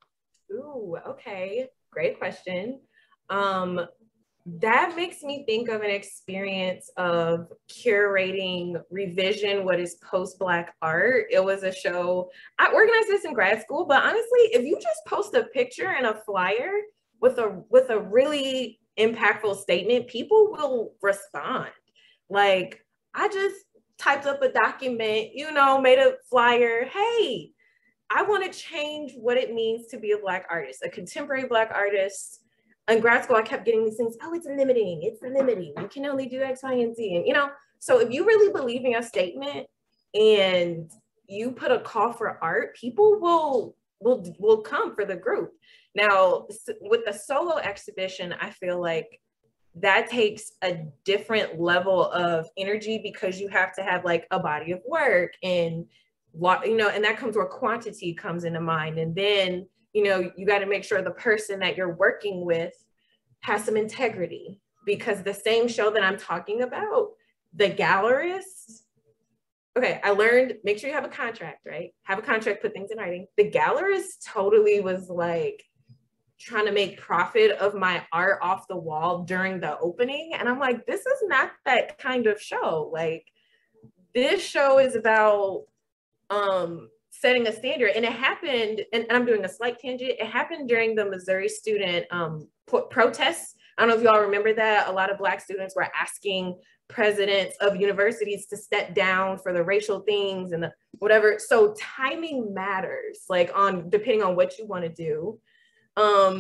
Ooh, okay. Great question. Um, that makes me think of an experience of curating Revision, what is post-Black art. It was a show, I organized this in grad school, but honestly, if you just post a picture and a flyer with a with a really impactful statement, people will respond. Like, I just typed up a document, you know, made a flyer. Hey, I want to change what it means to be a Black artist, a contemporary Black artist. In grad school, I kept getting these things, oh, it's limiting, it's limiting. You can only do X, Y, and Z. And, you know, so if you really believe in your statement and you put a call for art, people will, will, will come for the group. Now, with the solo exhibition, I feel like that takes a different level of energy because you have to have like a body of work and, you know, and that comes where quantity comes into mind. And then, you know, you got to make sure the person that you're working with has some integrity, because the same show that I'm talking about, the gallerist, okay, I learned, make sure you have a contract, right? Have a contract, put things in writing. The gallerist totally was like trying to make profit of my art off the wall during the opening. And I'm like, this is not that kind of show. Like, this show is about um, setting a standard. And it happened, and, and I'm doing a slight tangent, it happened during the Missouri student um, protests. I don't know if y'all remember that. A lot of Black students were asking presidents of universities to step down for the racial things and the whatever. So timing matters, like on depending on what you want to do. Um,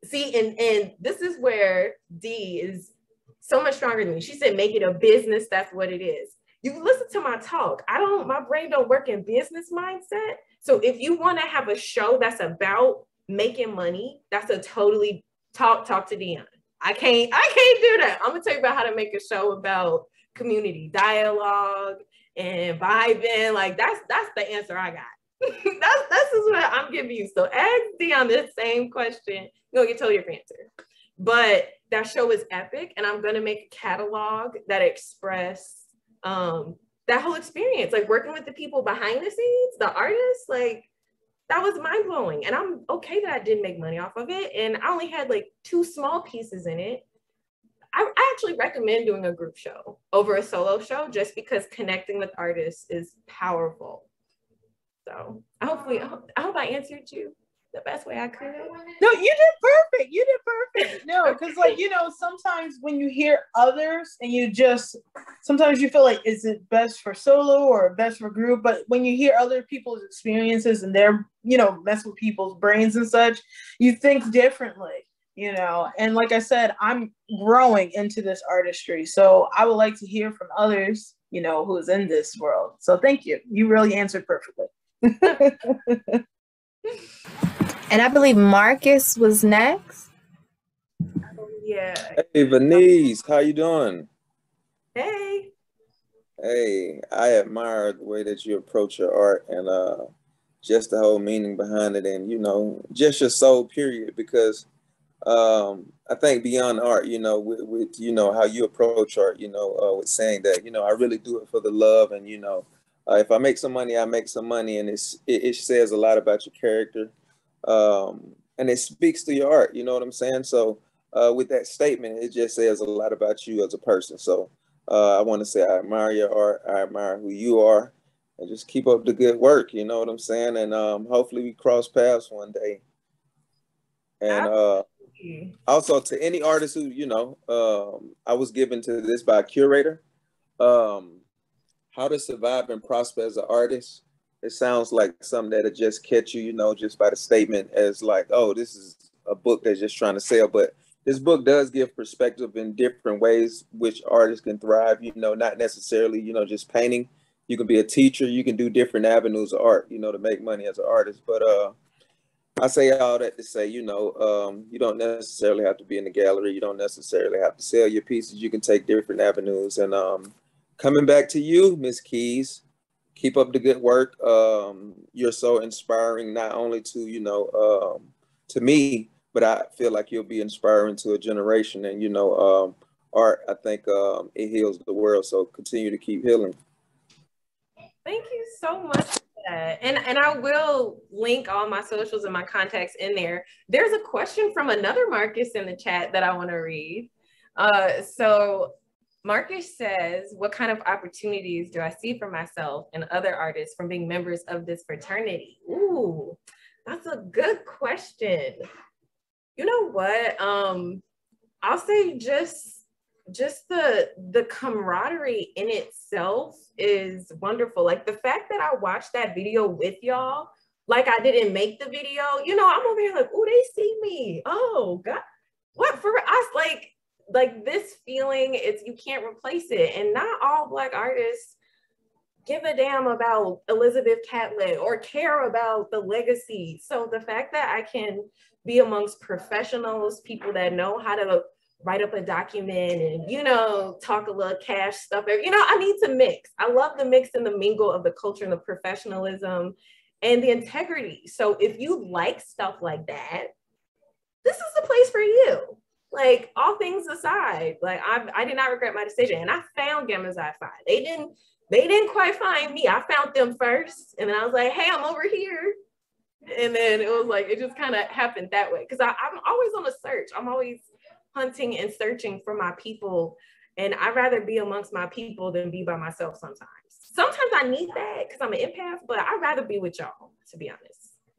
See, and, and this is where D is so much stronger than me. She said, make it a business. That's what it is. You listen to my talk. I don't, my brain don't work in business mindset. So if you want to have a show that's about making money, that's a totally talk, talk to Dionne. I can't, I can't do that. I'm gonna tell you about how to make a show about community dialogue and vibing. Like that's, that's the answer I got. that's, that's is what I'm giving you. So ask Dionne this same question. You're gonna get totally different answer. But that show is epic. And I'm gonna make a catalog that express um, that whole experience, like working with the people behind the scenes, the artists, like that was mind blowing. And I'm okay that I didn't make money off of it. And I only had like two small pieces in it. I, I actually recommend doing a group show over a solo show just because connecting with artists is powerful. So hopefully, I hope, I hope I answered you the best way I could. No, you did perfect. You did perfect. No, because like, you know, sometimes when you hear others and you just, sometimes you feel like, is it best for solo or best for group? But when you hear other people's experiences and they're, you know, mess with people's brains and such, you think differently, you know? And like I said, I'm growing into this artistry. So I would like to hear from others, you know, who's in this world. So thank you. You really answered perfectly. And I believe Marcus was next. Yeah. Hey, Venise, how you doing? Hey. Hey, I admire the way that you approach your art and uh, just the whole meaning behind it, and you know, just your soul, period. Because um, I think beyond art, you know, with, with you know how you approach art, you know, uh, with saying that, you know, I really do it for the love, and you know, uh, if I make some money, I make some money, and it's it, it says a lot about your character. Um, and it speaks to your art, you know what I'm saying? So uh, with that statement, it just says a lot about you as a person. So uh, I want to say I admire your art, I admire who you are, and just keep up the good work, you know what I'm saying? And um, hopefully we cross paths one day. And uh, also to any artist who, you know, um, I was given to this by a curator, um, how to survive and prosper as an artist. It sounds like something that'll just catch you, you know, just by the statement as like, oh, this is a book that's just trying to sell. But this book does give perspective in different ways which artists can thrive, you know, not necessarily, you know, just painting. You can be a teacher. You can do different avenues of art, you know, to make money as an artist. But uh, I say all that to say, you know, um, you don't necessarily have to be in the gallery. You don't necessarily have to sell your pieces. You can take different avenues. And um, coming back to you, Miss Keys, keep up the good work. Um, you're so inspiring, not only to, you know, um, to me, but I feel like you'll be inspiring to a generation. And, you know, um, art, I think um, it heals the world. So continue to keep healing. Thank you so much for that. And, and I will link all my socials and my contacts in there. There's a question from another Marcus in the chat that I want to read. Uh, so Marcus says, what kind of opportunities do I see for myself and other artists from being members of this fraternity? Ooh, that's a good question. You know what? Um, I'll say just, just the, the camaraderie in itself is wonderful. Like the fact that I watched that video with y'all, like I didn't make the video, you know, I'm over here like, oh, they see me. Oh, God, what for us? Like, like this feeling, it's, you can't replace it. And not all Black artists give a damn about Elizabeth Catlett or care about the legacy. So the fact that I can be amongst professionals, people that know how to write up a document and, you know, talk a little cash stuff, you know, I need to mix. I love the mix and the mingle of the culture and the professionalism and the integrity. So if you like stuff like that, this is the place for you. Like, all things aside, like I, I did not regret my decision, and I found Gamma Xi Phi. They didn't, they didn't quite find me. I found them first, and then I was like, "Hey, I'm over here," and then it was like it just kind of happened that way. Because I'm always on a search. I'm always hunting and searching for my people, and I'd rather be amongst my people than be by myself. Sometimes, sometimes I need that because I'm an empath, but I'd rather be with y'all, to be honest.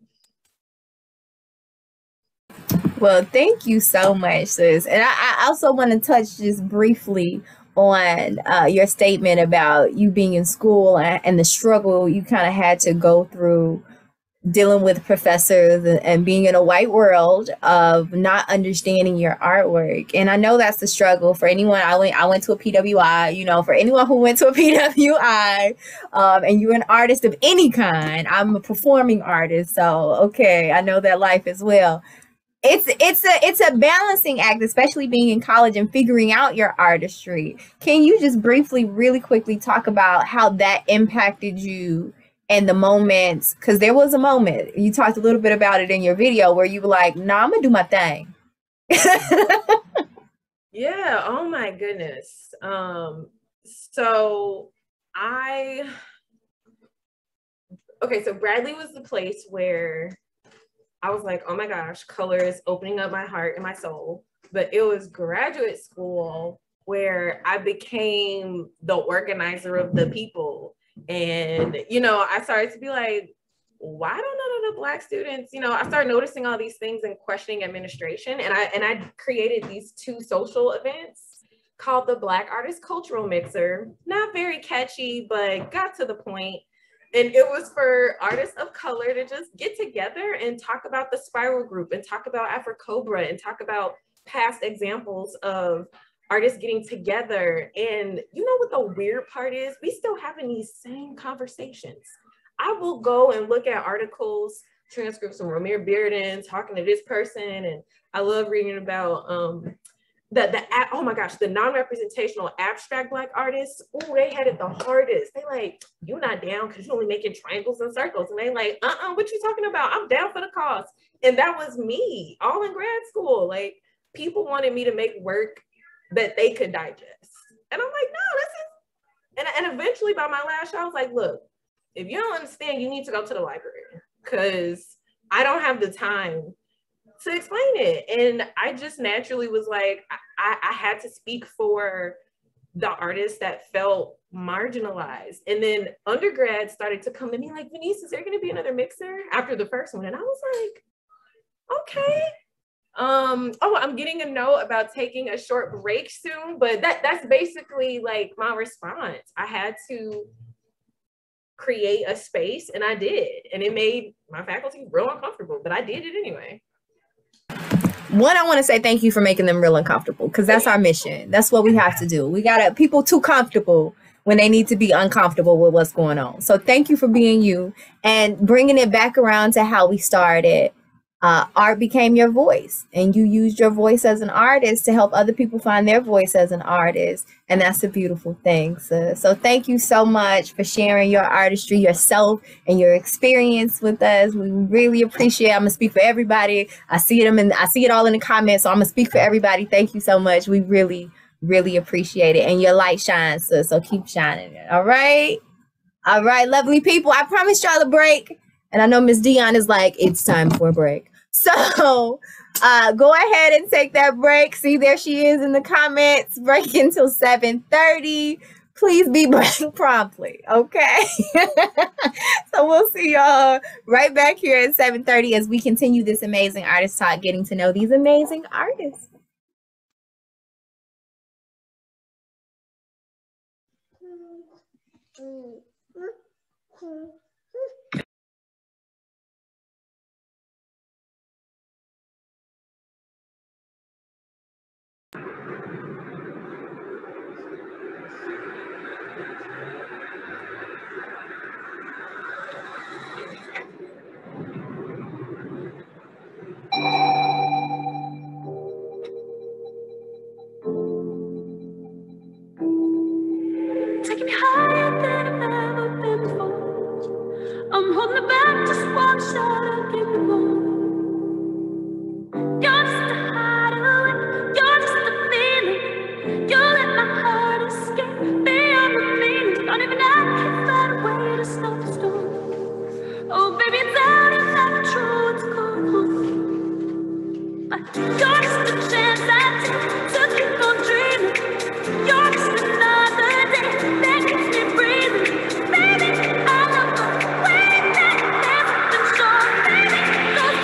Well, thank you so much, sis. And I, I also want to touch just briefly on uh, your statement about you being in school and, and the struggle you kind of had to go through dealing with professors and, and being in a white world of not understanding your artwork. And I know that's the struggle for anyone. I went I went to a P W I, you know, for anyone who went to a P W I, um, and you're an artist of any kind. I'm a performing artist, so okay, I know that life as well. It's it's a it's a balancing act, especially being in college and figuring out your artistry. Can you just briefly, really quickly talk about how that impacted you and the moments? Because there was a moment, you talked a little bit about it in your video, where you were like, nah, I'm gonna do my thing. Yeah, oh my goodness. Um, so I, okay, so Bradley was the place where I was like, oh my gosh, color is opening up my heart and my soul. But it was graduate school where I became the organizer of the people. And, you know, I started to be like, why don't none of the Black students, you know, I started noticing all these things and questioning administration. And I, and I created these two social events called the Black Artist Cultural Mixer. Not very catchy, but got to the point. And it was for artists of color to just get together and talk about the Spiral Group and talk about Afro-Cobra and talk about past examples of artists getting together. And you know what the weird part is? We still having these same conversations. I will go and look at articles, transcripts from Ramir Bearden talking to this person. And I love reading about um, the, the, oh my gosh, the non-representational abstract Black artists. Oh, they had it the hardest. They like, you're not down because you're only making triangles and circles. And they like, uh-uh, what you talking about? I'm down for the cause. And that was me all in grad school. Like, people wanted me to make work that they could digest. And I'm like, no, this is, and, and eventually by my last show, I was like, look, if you don't understand, you need to go to the library because I don't have the time to explain it. And I just naturally was like, I, I had to speak for the artists that felt marginalized. And then undergrads started to come to me like, Venise, is there gonna be another mixer after the first one? And I was like, okay. Um, oh, I'm getting a note about taking a short break soon, but that that's basically like my response. I had to create a space and I did. And it made my faculty real uncomfortable, but I did it anyway. One, I want to say thank you for making them real uncomfortable because that's our mission. That's what we have to do. We got to, people too comfortable when they need to be uncomfortable with what's going on. So thank you for being you and bringing it back around to how we started. Uh, art became your voice and you used your voice as an artist to help other people find their voice as an artist. And that's a beautiful thing. So, so thank you so much for sharing your artistry, yourself, and your experience with us. We really appreciate it. I'm gonna speak for everybody. I see them and I see it all in the comments. So I'm gonna speak for everybody. Thank you so much. We really, really appreciate it. And your light shines, so, so keep shining it. All right. All right, lovely people. I promised y'all a break. And I know Miss Dionne is like, it's time for a break. So uh, go ahead and take that break. See, there she is in the comments. Break until seven thirty. Please be breaking promptly, okay? So we'll see y'all right back here at seven thirty as we continue this amazing artist talk, getting to know these amazing artists. Taking me higher than I've ever been before. I'm holding it back, just one shot, keep it going. You're just a hideaway, you're just a feeling. You let my heart escape beyond the meaning. Don't even I can find a way to stop the storm. Oh baby, it's out and not true, it's cold. But you're just a chance I take to keep on dreaming. You're just another day that keeps me breathing. Baby, I love the way that there's something strong. Baby, those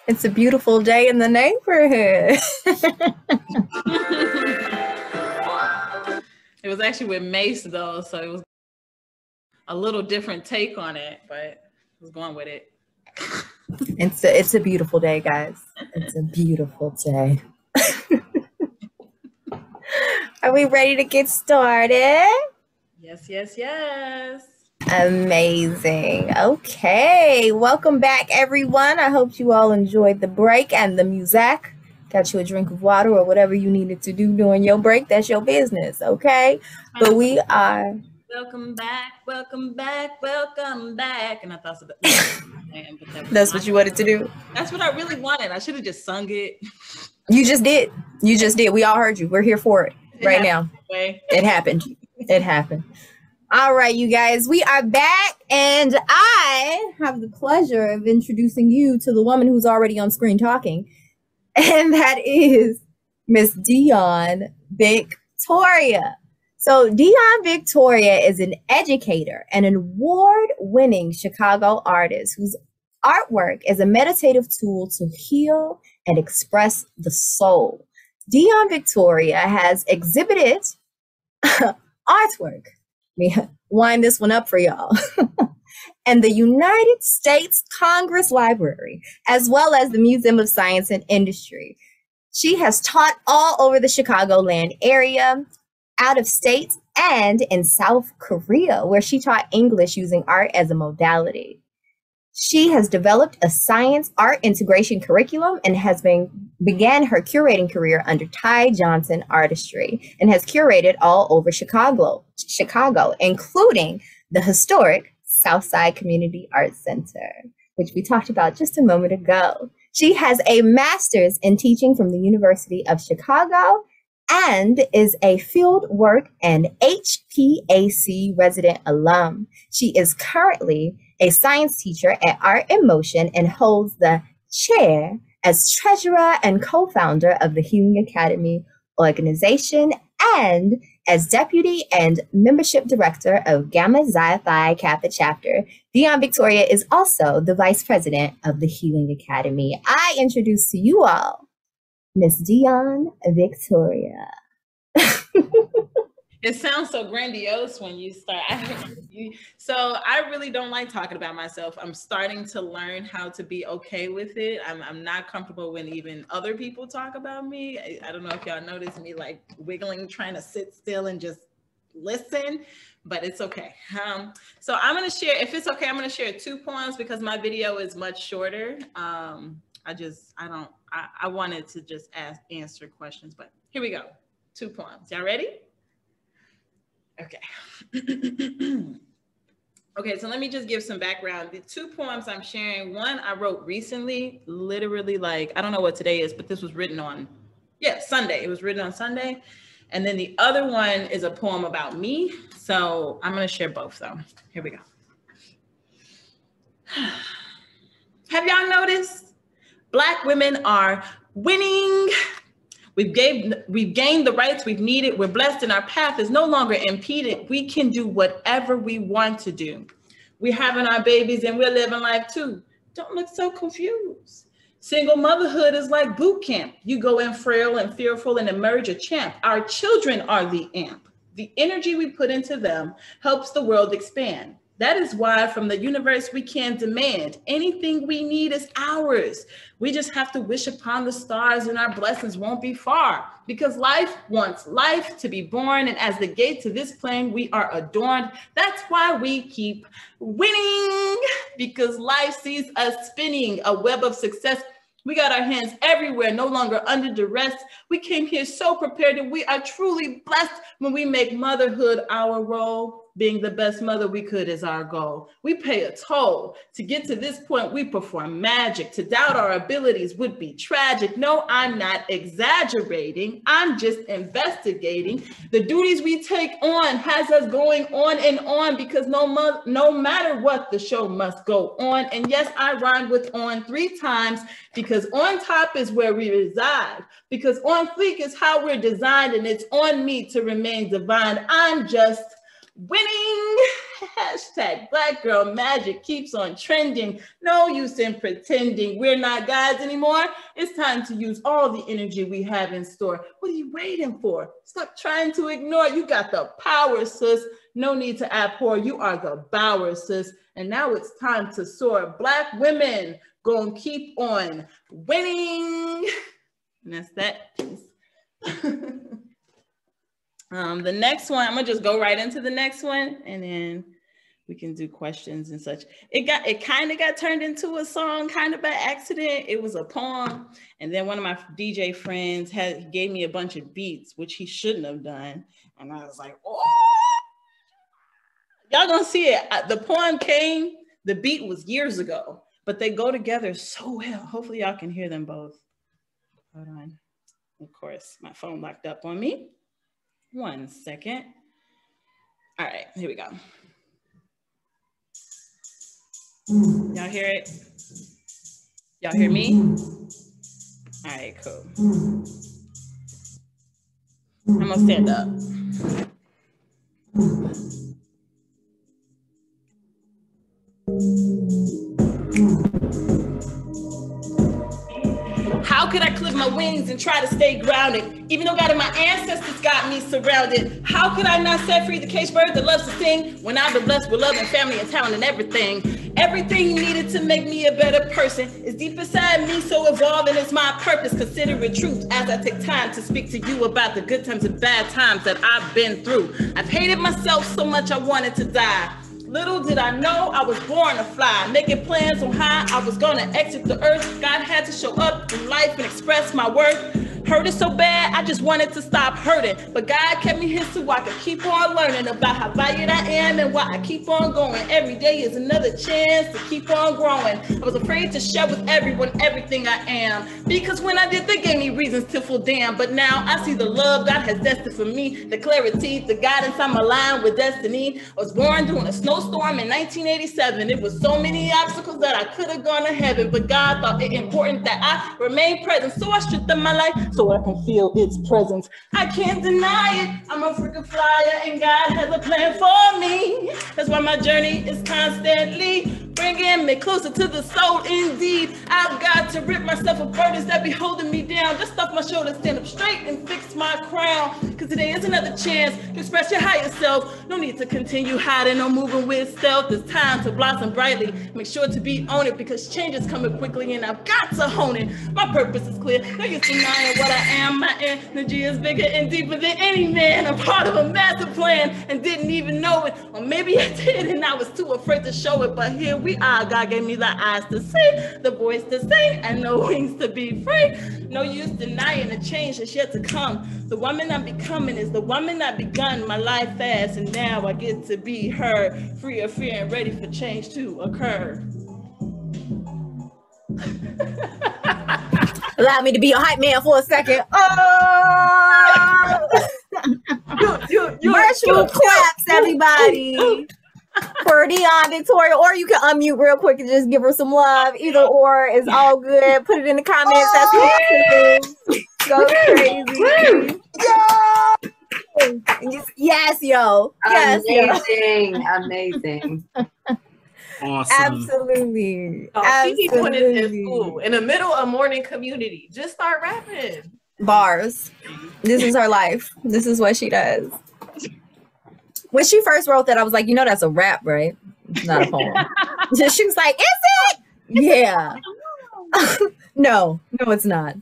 It's a beautiful day in the neighborhood. It was actually with Mace though, so it was a little different take on it, but I was going with it. It's a, it's a beautiful day, guys. It's a beautiful day. Are we ready to get started? Yes, yes, yes. Amazing. Okay, welcome back, everyone. I hope you all enjoyed the break and the music. Got you a drink of water or whatever you needed to do during your break. That's your business, okay? But we are... Welcome back, welcome back, welcome back. And I thought so that, but that That's what you wanted to do? That's what I really wanted. I should have just sung it. You just did. You just did. We all heard you. We're here for it, it right now. It happened. It happened. All right, you guys, we are back, and I have the pleasure of introducing you to the woman who's already on screen talking, and that is Miss Dionne Victoria. So Dionne Victoria is an educator and an award-winning Chicago artist whose artwork is a meditative tool to heal and express the soul. Dionne Victoria has exhibited artwork. Let me wind this one up for y'all. And the United States Congress Library, as well as the Museum of Science and Industry. She has taught all over the Chicagoland area, out of state, and in South Korea, where she taught English using art as a modality. She has developed a science art integration curriculum and has been began her curating career under Ty Johnson Artistry and has curated all over Chicago, Chicago, including the historic Southside Community Arts Center, which we talked about just a moment ago. She has a master's in teaching from the University of Chicago and is a field work and H P A C resident alum. She is currently a science teacher at Art in Motion and holds the chair as treasurer and co-founder of the Healing Academy organization and as deputy and membership director of Gamma Xi Phi Kappa chapter. Dionne Victoria is also the vice president of the Healing Academy. I introduce to you all Miss Dionne Victoria. It sounds so grandiose when you start. I, you, so I really don't like talking about myself. I'm starting to learn how to be okay with it. I'm, I'm not comfortable when even other people talk about me. I, I don't know if y'all notice me like wiggling, trying to sit still and just listen, but it's okay. Um, so I'm gonna share, if it's okay, I'm gonna share two poems because my video is much shorter. Um, I just, I don't, I, I wanted to just ask, answer questions, but here we go. Two poems. Y'all ready? Okay. Okay, so let me just give some background. The two poems I'm sharing, one I wrote recently, literally like, I don't know what today is, but this was written on, yeah, Sunday. It was written on Sunday. And then the other one is a poem about me. So I'm gonna share both though. Here we go. Have y'all noticed? Black women are winning. We've, gave, we've gained the rights we've needed. We're blessed and our path is no longer impeded. We can do whatever we want to do. We're having our babies and we're living life too. Don't look so confused. Single motherhood is like boot camp. You go in frail and fearful and emerge a champ. Our children are the amp. The energy we put into them helps the world expand. That is why from the universe we can demand anything we need is ours. We just have to wish upon the stars and our blessings won't be far because life wants life to be born. And as the gate to this plane, we are adorned. That's why we keep winning because life sees us spinning a web of success. We got our hands everywhere, no longer under duress. We came here so prepared and we are truly blessed when we make motherhood our role. Being the best mother we could is our goal. We pay a toll. To get to this point, we perform magic. To doubt our abilities would be tragic. No, I'm not exaggerating. I'm just investigating. The duties we take on has us going on and on because no, mo- no matter what, the show must go on. And yes, I rhymed with on three times because on top is where we reside. Because on fleek is how we're designed and it's on me to remain divine. I'm just winning. Hashtag Black Girl Magic keeps on trending. No use in pretending we're not guys anymore. It's time to use all the energy we have in store. What are you waiting for? Stop trying to ignore. You got the power, sis. No need to abhor. You are the bower, sis. And now it's time to soar. Black women gonna keep on winning. And that's that piece. um, the next one, I'm gonna just go right into the next one, and then we can do questions and such. It got, it kind of got turned into a song, kind of by accident. It was a poem, and then one of my D J friends had gave me a bunch of beats, which he shouldn't have done, and I was like, oh, y'all gonna see it. The poem came, the beat was years ago, but they go together so well. Hopefully y'all can hear them both. Hold on. Of course, my phone locked up on me. One second. All right, here we go. Y'all hear it? Y'all hear me? All right, cool. I'm gonna stand up. How could I clip my wings and try to stay grounded? Even though God and my ancestors got me surrounded. How could I not set free the caged bird that loves to sing when I've been blessed with love and family and talent and everything? Everything needed to make me a better person is deep inside me, so evolving is my purpose. Consider it truth as I take time to speak to you about the good times and bad times that I've been through. I've hated myself so much I wanted to die. Little did I know I was born to fly, making plans on how I was gonna exit the earth. God had to show up in life and express my worth. Hurt it so bad, I just wanted to stop hurting. But God kept me here so I could keep on learning about how valued I am and why I keep on going. Every day is another chance to keep on growing. I was afraid to share with everyone everything I am, because when I did, they gave me reasons to feel damn. But now I see the love God has destined for me, the clarity, the guidance I'm aligned with destiny. I was born during a snowstorm in nineteen eighty-seven. It was so many obstacles that I could have gone to heaven, but God thought it important that I remain present. So I strengthened my life so I can feel its presence. I can't deny it. I'm a freaking flyer and God has a plan for me. That's why my journey is constantly bringing me closer to the soul indeed. I've got to rip myself of burdens that be holding me down. Just off my shoulders, stand up straight and fix my crown. Because today is another chance to express your higher self. No need to continue hiding or moving with stealth. It's time to blossom brightly. Make sure to be on it, because change is coming quickly and I've got to hone it. My purpose is clear. No use denying what I am. My energy is bigger and deeper than any man. I'm part of a master plan and didn't even know it. Or maybe I did and I was too afraid to show it. But here we are. God gave me the eyes to see, the voice to sing, and the wings to be free. No use denying the change that's yet to come. The woman I'm becoming is the woman I begun my life as, and now I get to be her, free of fear and ready for change to occur. Allow me to be your hype man for a second. Oh! you, you, you, Virtual you, claps, you, everybody. you, you. For Dionne Victoria, or you can unmute real quick and just give her some love. Either or is all good. Put it in the comments. That's cool too. Go crazy. Yes, yes, yo. Yes, amazing, yo. Amazing. Awesome. Absolutely. Oh, Absolutely. she put it in school in the middle of morning community. Just start rapping. Bars. This is her life. This is what she does. When she first wrote that, I was like, you know, that's a rap, right? It's not a poem. She was like, is it? Yeah. no, no, it's not.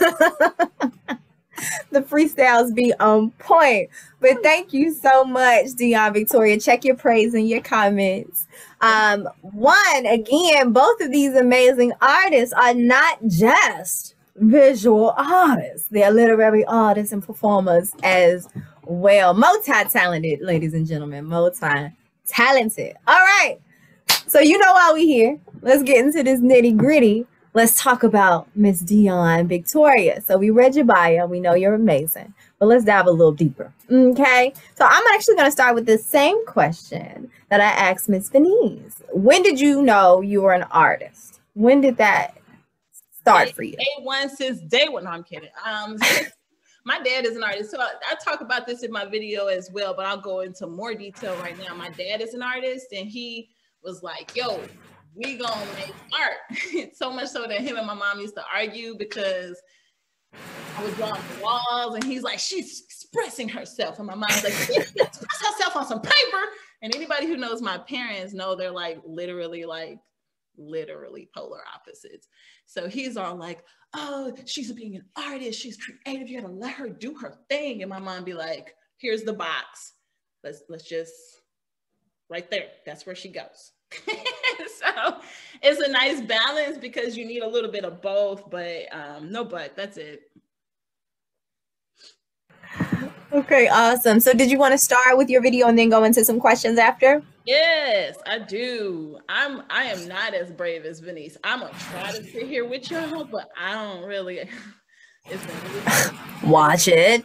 The freestyles be on point. But thank you so much, Dionne Victoria. Check your praise in your comments. Um, one, again, both of these amazing artists are not just visual artists. They're literary artists and performers as well. Multi-talented, ladies and gentlemen. Multi-talented. All right. So you know why we here. Let's get into this nitty-gritty. Let's talk about Miss Dionne Victoria. So we read your bio. We know you're amazing. But let's dive a little deeper. Okay. So I'm actually going to start with the same question that I asked Miss Venise. When did you know you were an artist? When did that start for you? Day one since day one. No, I'm kidding. Um, my dad is an artist. So I, I talk about this in my video as well, but I'll go into more detail right now. My dad is an artist, and he was like, yo, we gonna make art. So much so that him and my mom used to argue because I was drawing the walls, and he's like, she's expressing herself. And my mom's like, she express herself on some paper. And anybody who knows my parents know they're like literally like, literally polar opposites. So he's all like, oh, she's being an artist. She's creative. You gotta let her do her thing. And my mom be like, here's the box. Let's, let's just, right there. That's where she goes. So it's a nice balance because you need a little bit of both, but um, no, but that's it. Okay, awesome. So did you want to start with your video and then go into some questions after? Yes, I do. I'm I am not as brave as Venise. I'm gonna try to sit here with y'all, but I don't really. It's really watch it.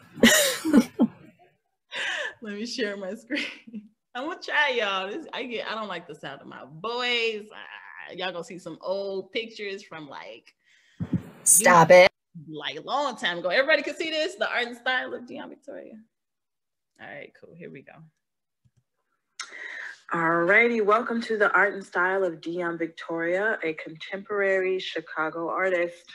Let me share my screen. I'm gonna try, y'all. This I get. I don't like the sound of my voice. Ah, y'all gonna see some old pictures from like. Stop it. Like a long time ago. Everybody can see this. The art and style of Dionne Victoria. All right, cool. Here we go. Alrighty, welcome to the art and style of Dionne Victoria, a contemporary Chicago artist.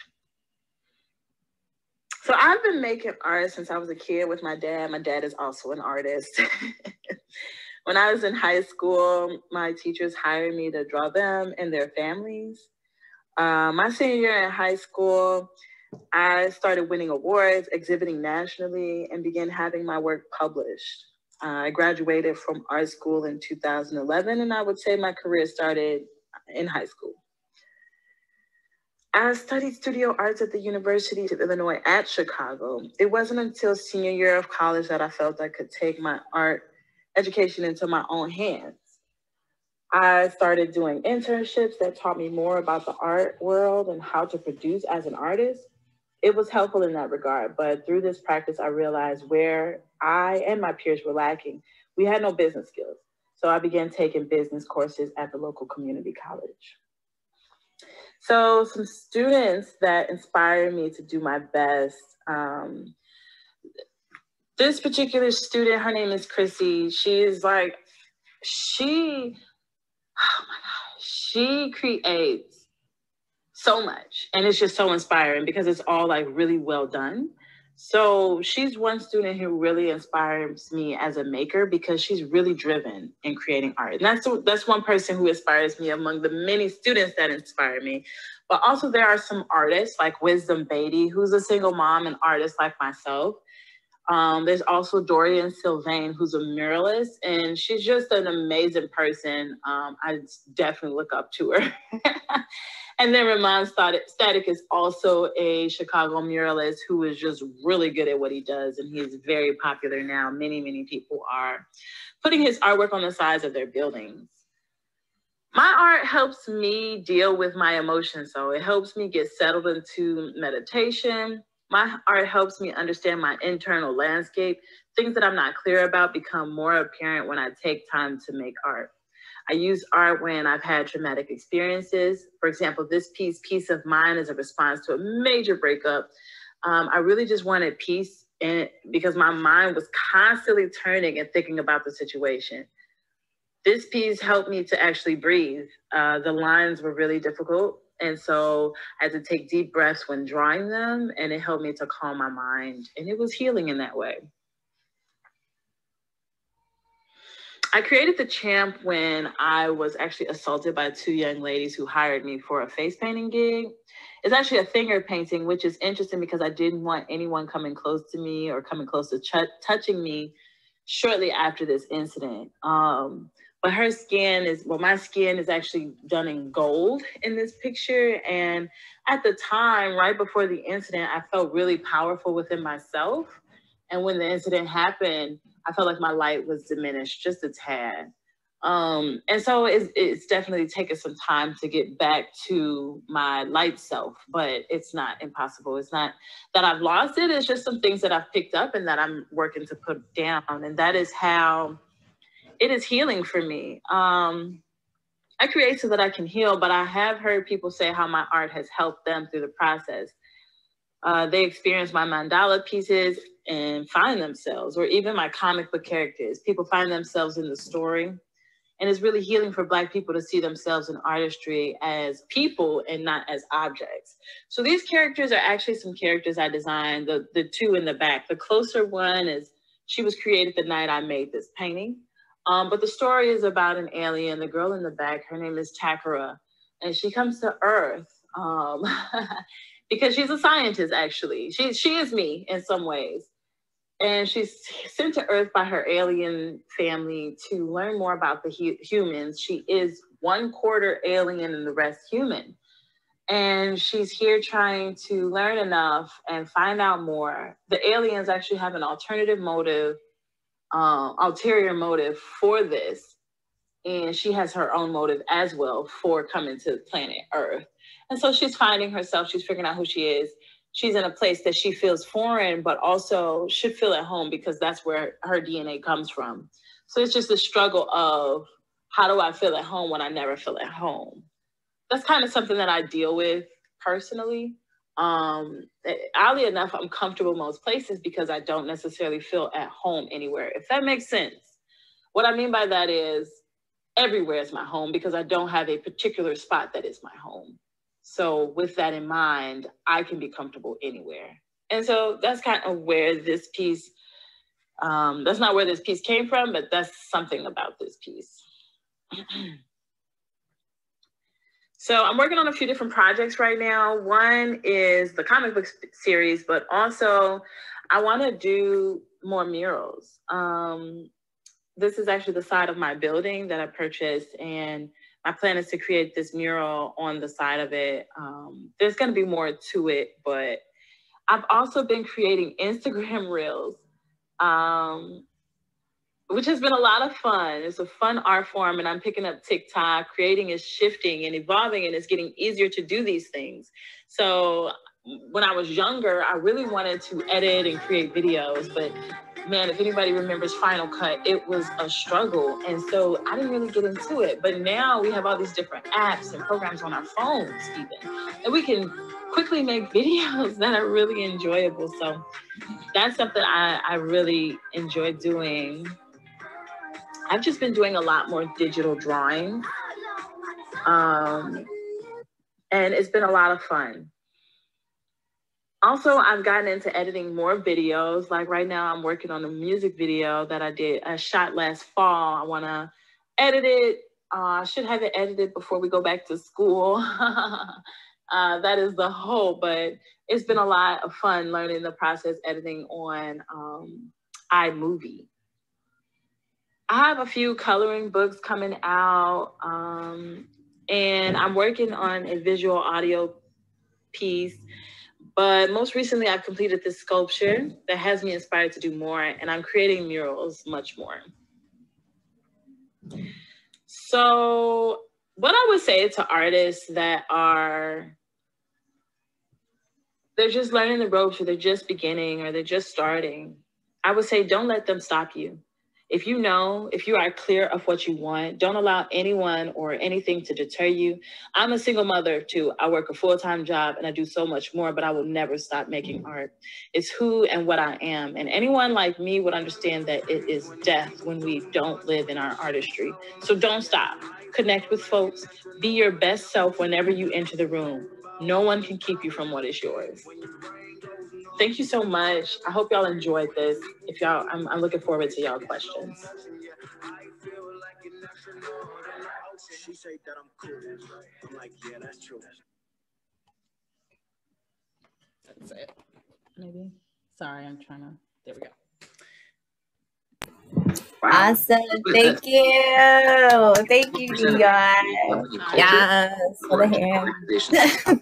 So I've been making art since I was a kid with my dad. My dad is also an artist. When I was in high school, my teachers hired me to draw them and their families. Uh, my senior year in high school, I started winning awards, exhibiting nationally, and began having my work published. Uh, I graduated from art school in two thousand eleven, and I would say my career started in high school. I studied studio arts at the University of Illinois at Chicago. It wasn't until senior year of college that I felt I could take my art education into my own hands. I started doing internships that taught me more about the art world and how to produce as an artist. It was helpful in that regard, but through this practice, I realized where I and my peers were lacking. We had no business skills. So I began taking business courses at the local community college. So some students that inspired me to do my best. Um, this particular student, her name is Chrissy. She is like, she, oh my God, she creates so much. And it's just so inspiring because it's all like really well done. So she's one student who really inspires me as a maker because she's really driven in creating art. And that's, that's one person who inspires me among the many students that inspire me. But also there are some artists like Wisdom Beatty, who's a single mom and artist like myself. Um, there's also Dorian Sylvain, who's a muralist, and she's just an amazing person. Um, I definitely look up to her. And then Ramon Static is also a Chicago muralist who is just really good at what he does, and he's very popular now. Many, many people are putting his artwork on the sides of their buildings. My art helps me deal with my emotions, so it helps me get settled into meditation. My art helps me understand my internal landscape. Things that I'm not clear about become more apparent when I take time to make art. I use art when I've had traumatic experiences. For example, this piece, Peace of Mind, is a response to a major breakup. Um, I really just wanted peace in it because my mind was constantly turning and thinking about the situation. This piece helped me to actually breathe. Uh, the lines were really difficult. And so I had to take deep breaths when drawing them, and it helped me to calm my mind. And it was healing in that way. I created the Champ when I was actually assaulted by two young ladies who hired me for a face painting gig. It's actually a finger painting, which is interesting because I didn't want anyone coming close to me or coming close to ch- touching me shortly after this incident. Um, but her skin is, well, my skin is actually done in gold in this picture. And at the time, right before the incident, I felt really powerful within myself. And when the incident happened, I felt like my light was diminished just a tad. Um, and so it's, it's definitely taken some time to get back to my light self, but it's not impossible. It's not that I've lost it. It's just some things that I've picked up and that I'm working to put down. And that is how it is healing for me. Um, I create so that I can heal, but I have heard people say how my art has helped them through the process. Uh, they experience my mandala pieces and find themselves, or even my comic book characters. People find themselves in the story. And it's really healing for Black people to see themselves in artistry as people and not as objects. So these characters are actually some characters I designed, the, the two in the back. The closer one is, she was created the night I made this painting. Um, but the story is about an alien. The girl in the back, her name is Takara, and she comes to Earth um, because she's a scientist, actually. She, she is me in some ways. And she's sent to Earth by her alien family to learn more about the hu humans. She is one quarter alien and the rest human. And she's here trying to learn enough and find out more. The aliens actually have an alternative motive, uh, ulterior motive for this. And she has her own motive as well for coming to planet Earth. And so she's finding herself, she's figuring out who she is. She's in a place that she feels foreign, but also should feel at home because that's where her D N A comes from. So it's just a struggle of, how do I feel at home when I never feel at home? That's kind of something that I deal with personally. Um, oddly enough, I'm comfortable most places because I don't necessarily feel at home anywhere, if that makes sense. What I mean by that is everywhere is my home because I don't have a particular spot that is my home. So with that in mind, I can be comfortable anywhere. And so that's kind of where this piece, um, that's not where this piece came from, but that's something about this piece. So I'm working on a few different projects right now. One is the comic book series, but also I want to do more murals. Um, this is actually the side of my building that I purchased, and my plan is to create this mural on the side of it. Um, there's going to be more to it, but I've also been creating Instagram reels, um, which has been a lot of fun. It's a fun art form, and I'm picking up TikTok. Creating is shifting and evolving, and it's getting easier to do these things. So when I was younger, I really wanted to edit and create videos, but man, if anybody remembers Final Cut, it was a struggle. And so I didn't really get into it. But now we have all these different apps and programs on our phones even, and we can quickly make videos that are really enjoyable. So that's something I, I really enjoy doing. I've just been doing a lot more digital drawing. Um, and it's been a lot of fun. Also, I've gotten into editing more videos. Like right now, I'm working on a music video that I did, I shot last fall. I want to edit it. Uh, I should have it edited before we go back to school. uh, that is the hope, but it's been a lot of fun learning the process editing on um, iMovie. I have a few coloring books coming out, um, and I'm working on a visual audio piece. But most recently, I've completed this sculpture that has me inspired to do more, and I'm creating murals much more. So what I would say to artists that are, they're just learning the ropes, or they're just beginning, or they're just starting, I would say don't let them stop you. If you know, if you are clear of what you want, don't allow anyone or anything to deter you. I'm a single mother too. I work a full-time job and I do so much more, but I will never stop making art. It's who and what I am. And anyone like me would understand that it is death when we don't live in our artistry. So don't stop. Connect with folks. Be your best self whenever you enter the room. No one can keep you from what is yours. Thank you so much. I hope y'all enjoyed this. If y'all, I'm, I'm looking forward to y'all questions. That's it. Maybe. Sorry, I'm trying to. There we go. Wow. Awesome. Thank you. Thank you, Dionne. Yes, for the hand.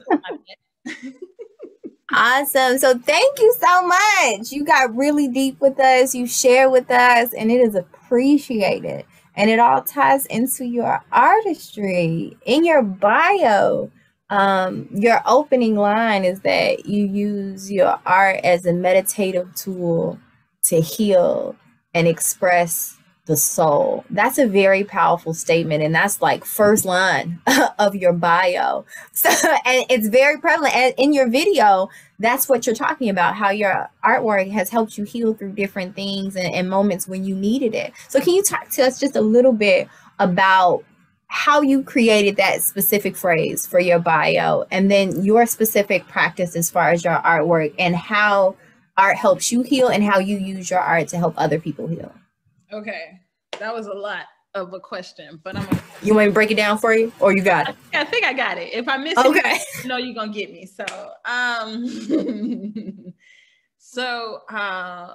Awesome. So thank you so much. You got really deep with us. You shared with us, and it is appreciated. And it all ties into your artistry. In your bio, um, your opening line is that you use your art as a meditative tool to heal and express the soul. That's a very powerful statement. And that's like first line of your bio. So, and it's very prevalent. And in your video, that's what you're talking about, how your artwork has helped you heal through different things and, and moments when you needed it. So can you talk to us just a little bit about how you created that specific phrase for your bio, and then your specific practice as far as your artwork, and how art helps you heal and how you use your art to help other people heal? Okay, that was a lot of a question, but I'm gonna... You want me to break it down for you, or you got it? I think I got it. If I miss okay. it, you know you're gonna get me. So, um, so uh,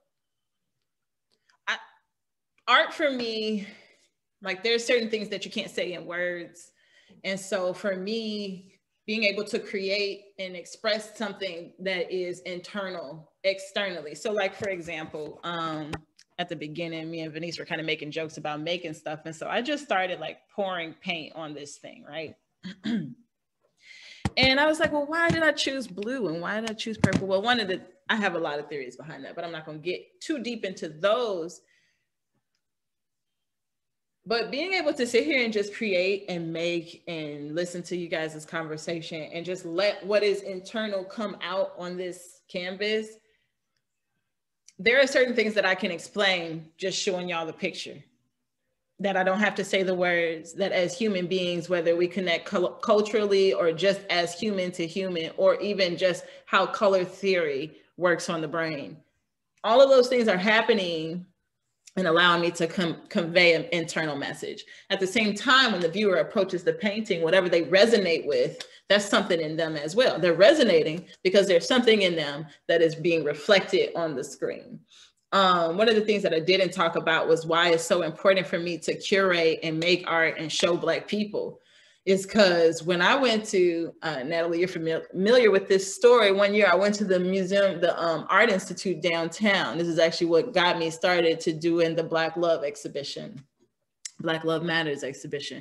I, art for me, like there's certain things that you can't say in words, and so for me, being able to create and express something that is internal, externally. So, like for example, um. at the beginning, me and Venise were kind of making jokes about making stuff. And so I just started like pouring paint on this thing, right? And I was like, well, why did I choose blue? And why did I choose purple? Well, one of the, I have a lot of theories behind that, but I'm not gonna get too deep into those. But being able to sit here and just create and make and listen to you guys' conversation and just let what is internal come out on this canvas, there are certain things that I can explain just showing y'all the picture, that I don't have to say the words, that as human beings, whether we connect culturally or just as human to human, or even just how color theory works on the brain, all of those things are happening and allowing me to com convey an internal message. At the same time, when the viewer approaches the painting, whatever they resonate with, that's something in them as well. They're resonating because there's something in them that is being reflected on the screen. Um, one of the things that I didn't talk about was why it's so important for me to curate and make art and show Black people. Is because when I went to, uh, Natalie, you're familiar with this story. One year I went to the museum, the um, Art Institute downtown. This is actually what got me started to doing the Black Love exhibition, Black Love Matters exhibition.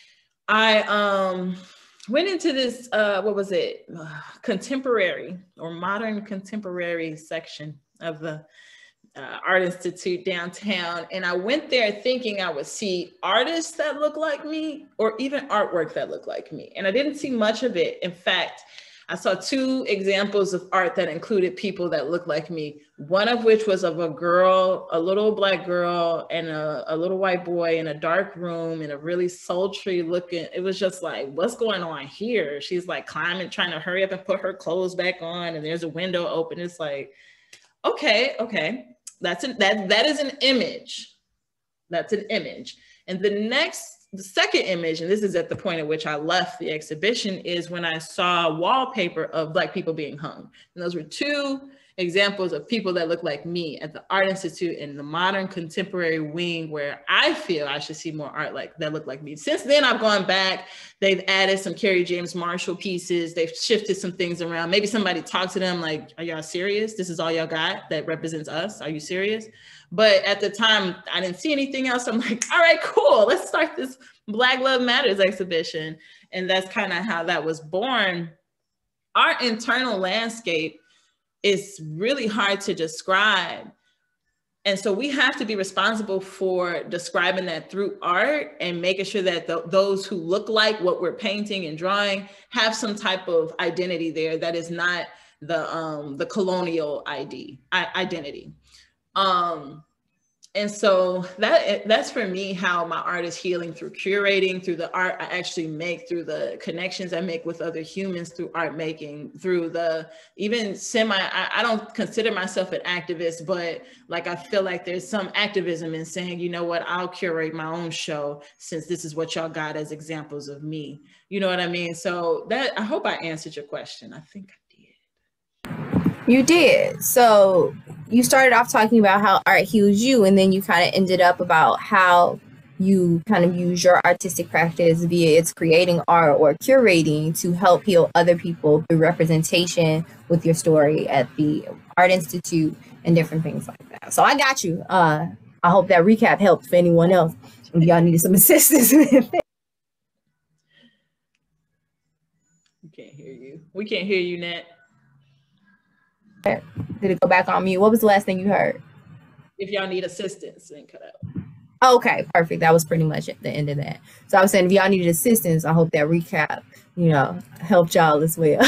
I um, went into this, uh, what was it? Uh, contemporary or modern contemporary section of the Uh, Art Institute downtown. And I went there thinking I would see artists that look like me or even artwork that look like me. And I didn't see much of it. In fact, I saw two examples of art that included people that looked like me. One of which was of a girl, a little Black girl and a, a little white boy in a dark room in a really sultry looking, it was just like, what's going on here? She's like climbing, trying to hurry up and put her clothes back on. And there's a window open. It's like, okay, okay. That's an, that, that is an image. That's an image. And the next, the second image, and this is at the point at which I left the exhibition, is when I saw wallpaper of Black people being hung. And those were two examples of people that look like me at the Art Institute in the modern contemporary wing, where I feel I should see more art like that look like me. Since then, I've gone back, they've added some Kerry James Marshall pieces, they've shifted some things around. Maybe somebody talked to them like, are y'all serious? This is all y'all got that represents us? Are you serious? But at the time, I didn't see anything else. I'm like, all right, cool, let's start this Black Love Matters exhibition. And that's kind of how that was born. Our internal landscape is really hard to describe. And so we have to be responsible for describing that through art and making sure that th those who look like what we're painting and drawing have some type of identity there that is not the, um, the colonial I D, I, identity. Um, and so that that's for me how my art is healing, through curating, through the art I actually make, through the connections I make with other humans through art making, through the even semi, I, I don't consider myself an activist, but like I feel like there's some activism in saying, you know what, I'll curate my own show since this is what y'all got as examples of me. You know what I mean? So that, I hope I answered your question. I think I did. You did. So you started off talking about how art heals you, and then you kind of ended up about how you kind of use your artistic practice via its creating art or curating to help heal other people through representation with your story at the Art Institute and different things like that. So I got you. Uh, I hope that recap helped for anyone else if y'all needed some assistance with it. We can't hear you. We can't hear you, Nat. Did it go back on mute? What was the last thing you heard? If y'all need assistance, then cut out. Okay, perfect. That was pretty much at the end of that. So I was saying, if y'all needed assistance, I hope that recap, you know, helped y'all as well.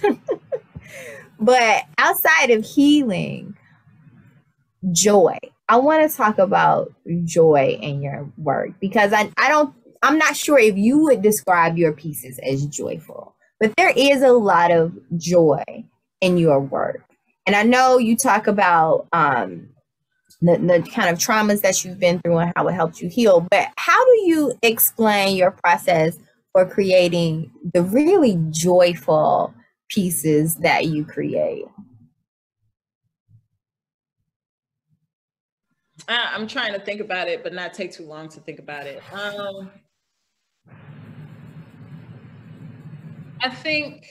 But outside of healing, joy. I want to talk about joy in your work, because I, I don't, I'm not sure if you would describe your pieces as joyful, but there is a lot of joy in your work. And I know you talk about um, the, the kind of traumas that you've been through and how it helped you heal, but how do you explain your process for creating the really joyful pieces that you create? I'm trying to think about it, but not take too long to think about it. Um, I think.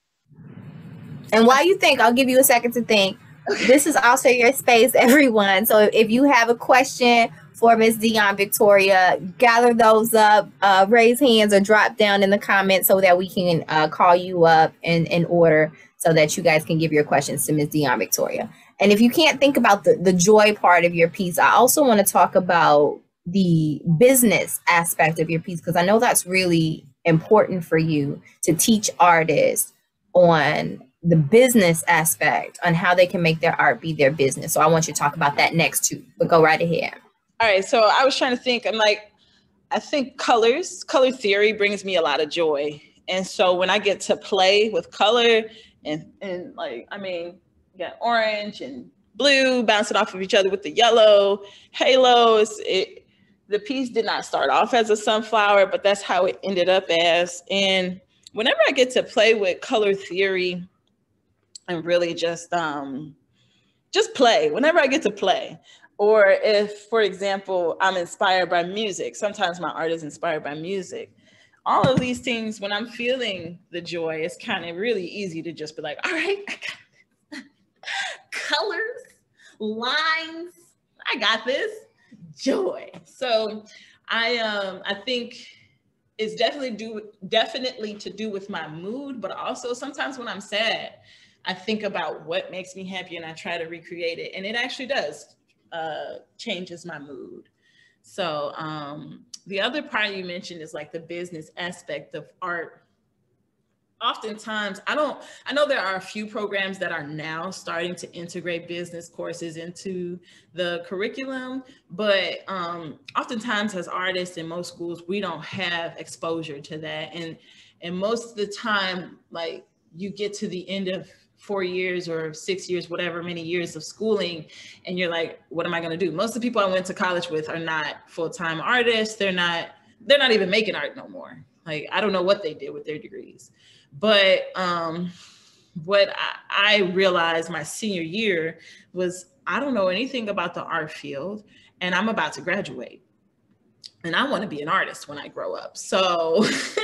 And while you think, I'll give you a second to think. This is also your space, everyone. So if you have a question for Miss Dionne Victoria, gather those up, uh, raise hands or drop down in the comments so that we can uh, call you up in, in order so that you guys can give your questions to Miss Dionne Victoria. And if you can't think about the, the joy part of your piece, I also want to talk about the business aspect of your piece, because I know that's really important for you to teach artists on the business aspect, on how they can make their art be their business. So I want you to talk about that next too, but go right ahead. All right, so I was trying to think, I'm like, I think colors, color theory brings me a lot of joy. And so when I get to play with color and, and like, I mean, you got orange and blue bouncing off of each other with the yellow halos. It, the piece did not start off as a sunflower, but that's how it ended up as. And whenever I get to play with color theory and really just, um, just play, whenever I get to play, or if, for example, I'm inspired by music, sometimes my art is inspired by music. All of these things, when I'm feeling the joy, it's kind of really easy to just be like, all right, I got this. Colors, lines, I got this, joy. So I um I think it's definitely do definitely to do with my mood, but also sometimes when I'm sad, I think about what makes me happy and I try to recreate it, and it actually does uh changes my mood. So um the other part you mentioned is like the business aspect of art. Oftentimes, I don't, I know there are a few programs that are now starting to integrate business courses into the curriculum, but um, oftentimes as artists in most schools, we don't have exposure to that. And, and most of the time, like you get to the end of four years or six years, whatever many years of schooling, and you're like, what am I gonna do? Most of the people I went to college with are not full-time artists. They're not, they're not even making art no more. Like, I don't know what they did with their degrees. But um, what I, I realized my senior year was I don't know anything about the art field, and I'm about to graduate. And I want to be an artist when I grow up. So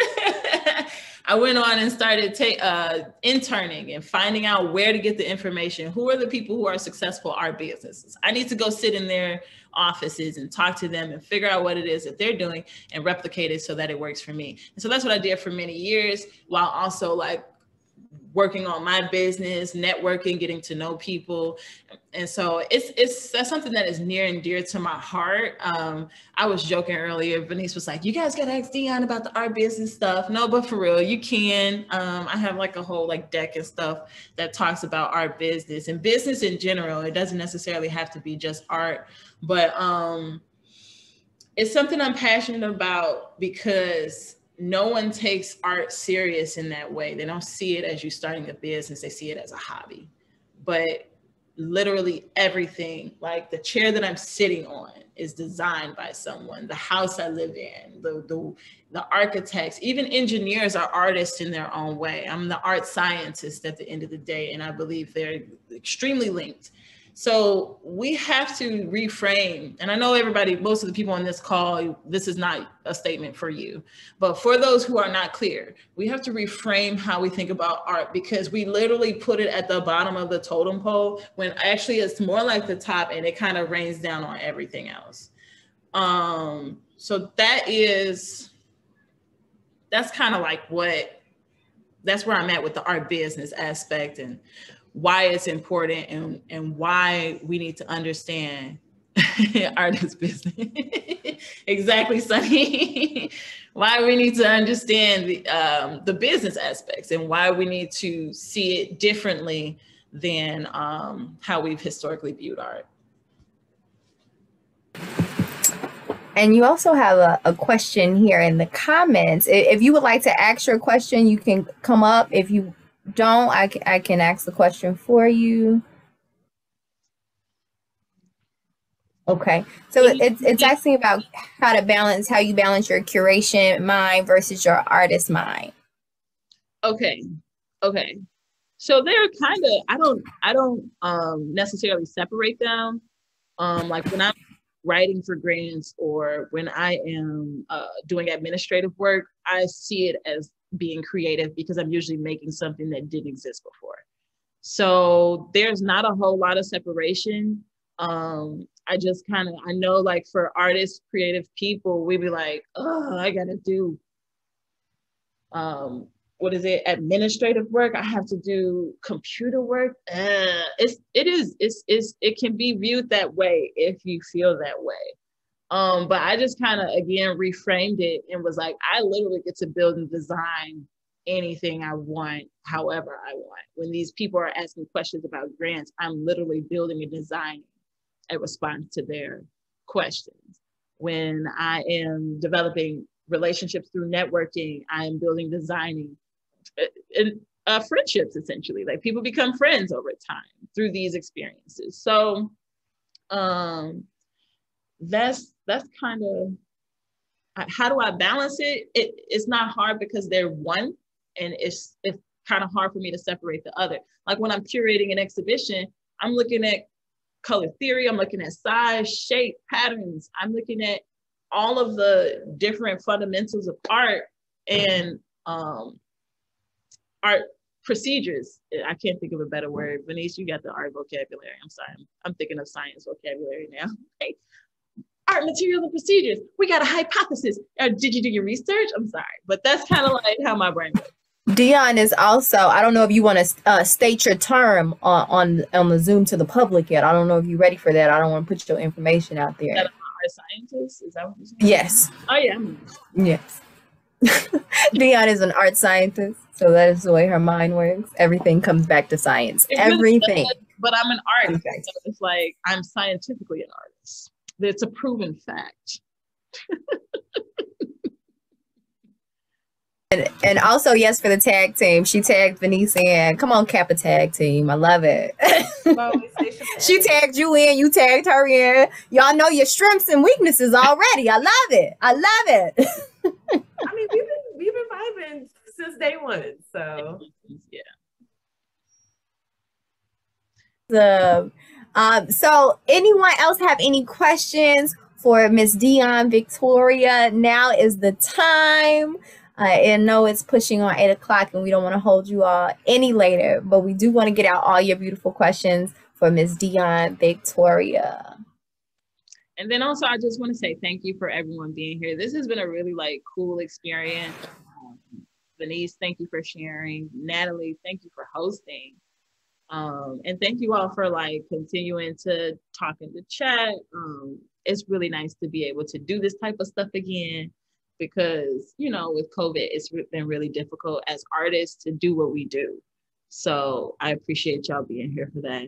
I went on and started ta- uh, interning and finding out where to get the information. Who are the people who are successful art businesses? I need to go sit in their offices and talk to them and figure out what it is that they're doing and replicate it so that it works for me. And so that's what I did for many years, while also like working on my business, networking, getting to know people. And so it's it's that's something that is near and dear to my heart. Um, I was joking earlier, Venise was like, you guys gotta ask Dionne about the art business stuff. No, but for real, you can. Um, I have like a whole like deck and stuff that talks about art business and business in general. It doesn't necessarily have to be just art, but um, it's something I'm passionate about because no one takes art serious in that way. They don't see it as you starting a business. They see it as a hobby. But literally everything, like the chair that I'm sitting on is designed by someone. The house I live in, the, the, the architects, even engineers are artists in their own way. I'm the art scientist at the end of the day, and I believe they're extremely linked. So we have to reframe, and I know everybody, most of the people on this call, this is not a statement for you, but for those who are not clear, we have to reframe how we think about art, because we literally put it at the bottom of the totem pole when actually it's more like the top, and it kind of rains down on everything else. Um, so that is, that's kind of like what, that's where I'm at with the art business aspect and why it's important, and, and why we need to understand Art is business. Exactly, Sunny. Why we need to understand the, um, the business aspects and why we need to see it differently than um, how we've historically viewed art. And you also have a, a question here in the comments. If you would like to ask your question, you can come up. If you don't, I can, I can ask the question for you. Okay, so it's it's asking about how to balance, how you balance your curation mind versus your artist mind. Okay, okay. So they're kind of, I don't, I don't um, necessarily separate them. Um, like when I'm writing for grants or when I am uh, doing administrative work, I see it as being creative because I'm usually making something that didn't exist before. So there's not a whole lot of separation. Um, I just kind of, I know like for artists, creative people, we be like, oh, I gotta do, um, what is it, administrative work. I have to do computer work. Uh, it's, it is, it's, it's, it can be viewed that way if you feel that way. Um, but I just kind of, again, reframed it and was like, I literally get to build and design anything I want, however I want. When these people are asking questions about grants, I'm literally building and designing a response to their questions. When I am developing relationships through networking, I am building, designing uh, uh, friendships, essentially. Like people become friends over time through these experiences. So um, that's that's kind of, how do I balance it? it? It's not hard because they're one, and it's it's kind of hard for me to separate the other. Like when I'm curating an exhibition, I'm looking at color theory, I'm looking at size, shape, patterns, I'm looking at all of the different fundamentals of art and um, art procedures. I can't think of a better word. Venise, you got the art vocabulary. I'm sorry, I'm, I'm thinking of science vocabulary now. Hey, art materials and procedures. We got a hypothesis. Uh, did you do your research? I'm sorry, but that's kind of like how my brain works. Dionne is also, I don't know if you want to uh, state your term on, on on the Zoom to the public yet. I don't know if you're ready for that. I don't want to put your information out there. Is that an art scientist? Is that what you're saying? Yes. Oh, yeah. Yes. Dionne is an art scientist, so that is the way her mind works. Everything comes back to science. It Everything. Really does, but I'm an artist. So it's like I'm scientifically an artist. It's a proven fact. And, and also, yes, for the tag team, she tagged Venise in. Come on, Kappa tag team. I love it. She tagged you in. You tagged her in. Y'all know your strengths and weaknesses already. I love it. I love it. I mean, we've been, we've been vibing since day one. So, yeah. So, um, so anyone else have any questions for Miss Dionne Victoria? Now is the time. Uh, and know it's pushing on eight o'clock and we don't want to hold you all any later, but we do want to get out all your beautiful questions for Miss Dionne Victoria. And then also, I just want to say thank you for everyone being here. This has been a really like cool experience. Um, Venise, thank you for sharing. Natalie, thank you for hosting. Um, and thank you all for like continuing to talk in the chat. Um, it's really nice to be able to do this type of stuff again. Because, you know, with COVID, it's been really difficult as artists to do what we do. So I appreciate y'all being here for that.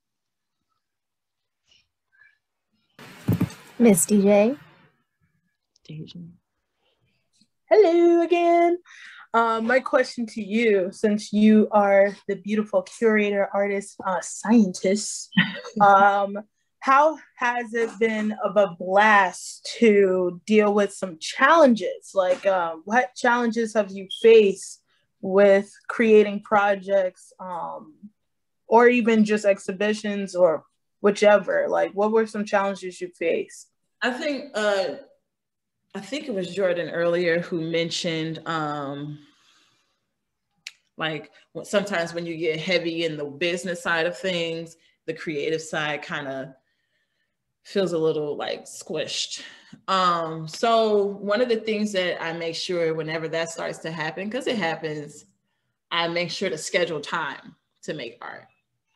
Miss D J. D J. Hello again. Um, my question to you, since you are the beautiful curator, artist, uh, scientist, um, how has it been of a blast to deal with some challenges? Like, um, what challenges have you faced with creating projects, um, or even just exhibitions or whichever? Like, what were some challenges you faced? I think, uh, I think it was Jordan earlier who mentioned, um, like, sometimes when you get heavy in the business side of things, the creative side kind of feels a little like squished. Um, so one of the things that I make sure whenever that starts to happen, because it happens, I make sure to schedule time to make art.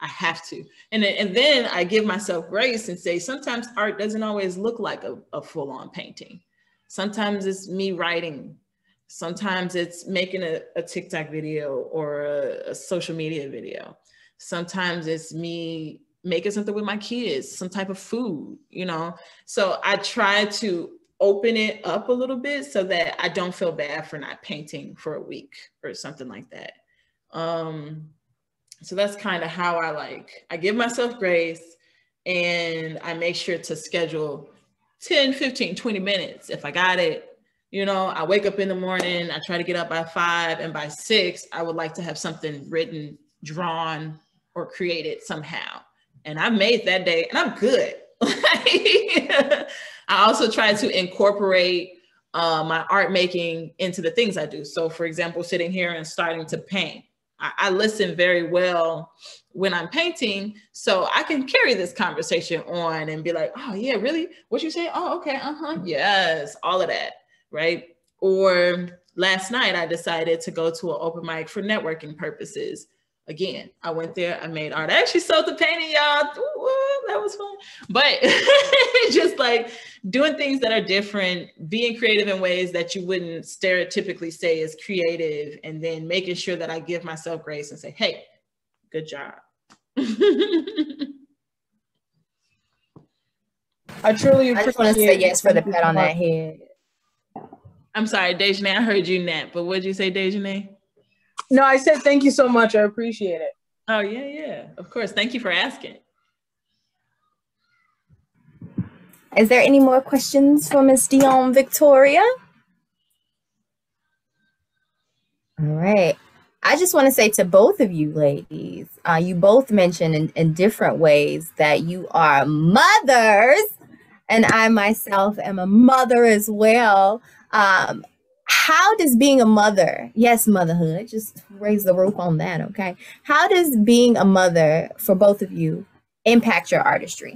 I have to. And then, and then I give myself grace and say, sometimes art doesn't always look like a, a full-on painting. Sometimes it's me writing. Sometimes it's making a, a TikTok video or a, a social media video. Sometimes it's me making something with my kids, some type of food, you know? So I try to open it up a little bit so that I don't feel bad for not painting for a week or something like that. Um, so that's kind of how I like, I give myself grace and I make sure to schedule ten, fifteen, twenty minutes. If I got it, you know, I wake up in the morning, I try to get up by five, and by six, I would like to have something written, drawn, or created somehow. And I made that day and I'm good. I also try to incorporate uh, my art making into the things I do. So for example, sitting here and starting to paint, I, I listen very well when I'm painting, so I can carry this conversation on and be like, oh yeah, really? What you say? Oh, okay, uh-huh, yes, all of that, right? Or last night I decided to go to an open mic for networking purposes. Again, I went there, I made art. I actually sold the painting, y'all. Ooh, that was fun. But just like doing things that are different, being creative in ways that you wouldn't stereotypically say is creative, and then making sure that I give myself grace and say, hey, good job. I truly appreciate. I just want to say yes for the pat on that head. I'm sorry, Dejanae, I heard you, Nat, but what'd you say, Dejanae? No, I said thank you so much. I appreciate it. Oh, yeah, yeah. Of course. Thank you for asking. Is there any more questions for Miz Dionne Victoria? All right. I just want to say to both of you ladies, uh, you both mentioned in, in different ways that you are mothers, and I myself am a mother as well. Um, How does being a mother, yes, motherhood, just raise the roof on that, okay? How does being a mother for both of you impact your artistry?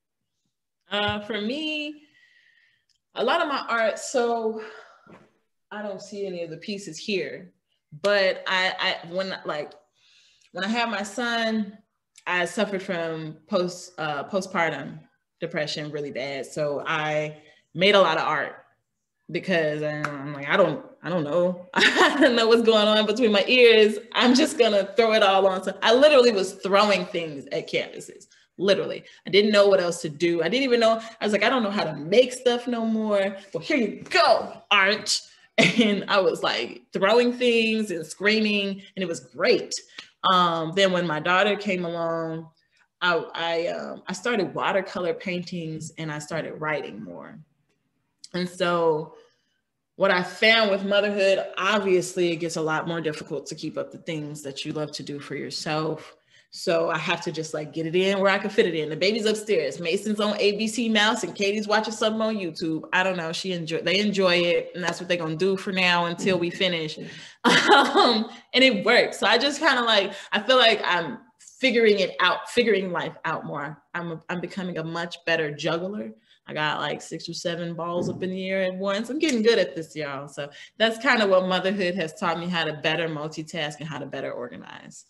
Uh, for me, a lot of my art, so I don't see any of the pieces here, but I, I when like when I had my son, I suffered from post uh, postpartum depression really bad. So I made a lot of art. Because I'm like, I don't, I don't know. I don't know what's going on between my ears. I'm just gonna throw it all on. So I literally was throwing things at canvases, literally. I didn't know what else to do. I didn't even know, I was like, I don't know how to make stuff no more. Well, here you go, art. And I was like throwing things and screaming, and it was great. Um, then when my daughter came along, I, I, um, I started watercolor paintings and I started writing more. And so what I found with motherhood, obviously it gets a lot more difficult to keep up the things that you love to do for yourself. So I have to just like get it in where I can fit it in. The baby's upstairs, Mason's on A B C Mouse, and Katie's watching something on YouTube. I don't know, she enjoy, they enjoy it, and that's what they're gonna do for now until we finish. Um, and it works. So I just kind of like, I feel like I'm figuring it out, figuring life out more. I'm, a, I'm becoming a much better juggler. I got like six or seven balls up in the air at once. I'm getting good at this, y'all. So that's kind of what motherhood has taught me, how to better multitask and how to better organize.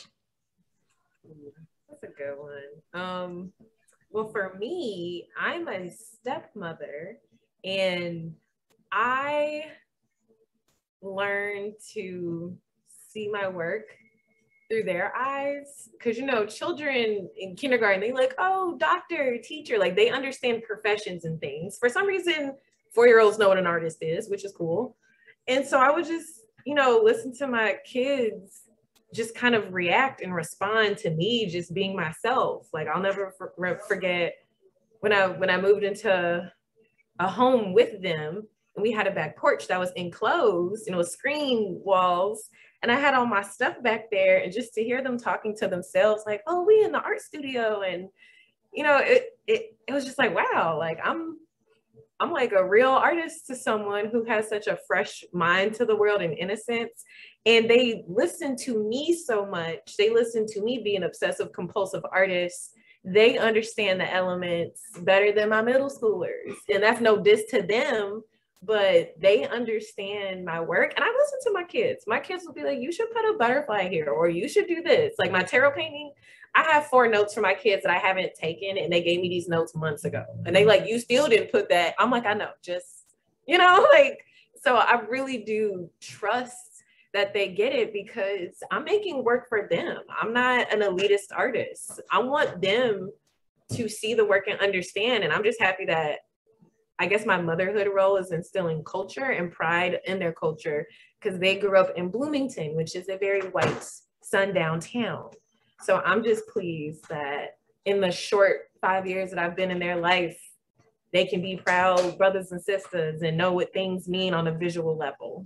That's a good one. Um, well, for me, I'm a stepmother, and I learned to see my work through their eyes, because you know, children in kindergarten, they like, oh, doctor, teacher, like they understand professions and things. For some reason, four-year-olds know what an artist is, which is cool. And so I would just, you know, listen to my kids just kind of react and respond to me just being myself. Like I'll never for- forget when I when I moved into a home with them, and we had a back porch that was enclosed, you know, screen walls. And I had all my stuff back there, and just to hear them talking to themselves, like, oh, we in the art studio. And, you know, it, it, it was just like, wow, like I'm, I'm like a real artist to someone who has such a fresh mind to the world and innocence. And they listen to me so much. They listen to me be an obsessive compulsive artist. They understand the elements better than my middle schoolers. And that's no diss to them, but they understand my work. And I listen to my kids. My kids will be like, you should put a butterfly here, or you should do this. Like my tarot painting, I have four notes for my kids that I haven't taken, and they gave me these notes months ago. And they like, you still didn't put that. I'm like, I know, just, you know, like, so I really do trust that they get it because I'm making work for them. I'm not an elitist artist. I want them to see the work and understand. And I'm just happy that I guess my motherhood role is instilling culture and pride in their culture because they grew up in Bloomington, which is a very white sundown town. So I'm just pleased that in the short five years that I've been in their life, they can be proud brothers and sisters and know what things mean on a visual level.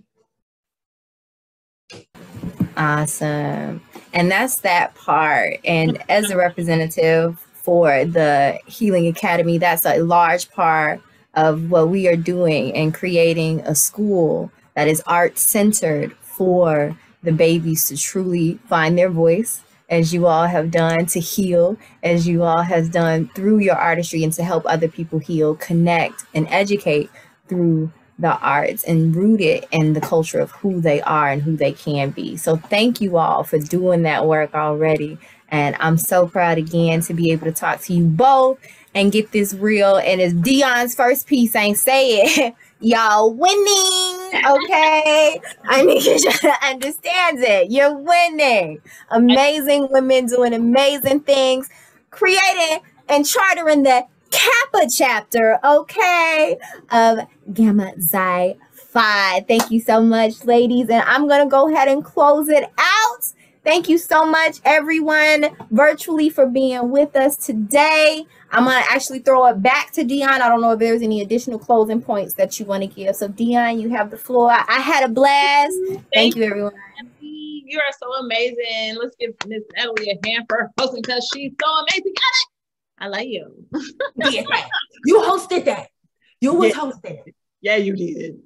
Awesome. And that's that part. And as a representative for the Healing Academy, that's a large part of what we are doing and creating a school that is art-centered for the babies to truly find their voice, as you all have done, to heal, as you all have done through your artistry, and to help other people heal, connect, and educate through the arts and rooted in the culture of who they are and who they can be. So thank you all for doing that work already. And I'm so proud again to be able to talk to you both and get this real. And as Dionne's first piece ain't say it, y'all winning, okay? I need you to understand it. You're winning. Amazing women doing amazing things, creating and chartering the Kappa chapter, okay, of Gamma Xi Phi. Thank you so much, ladies. And I'm going to go ahead and close it out. Thank you so much, everyone, virtually, for being with us today. I'm going to actually throw it back to Dionne. I don't know if there's any additional closing points that you want to give. So, Dionne, you have the floor. I, I had a blast. Thank, Thank you, everyone. You are so amazing. Let's give Miss Natalie a hand for hosting because she's so amazing. I like you. Yeah, you hosted that. You was yeah. hosted. Yeah, you did.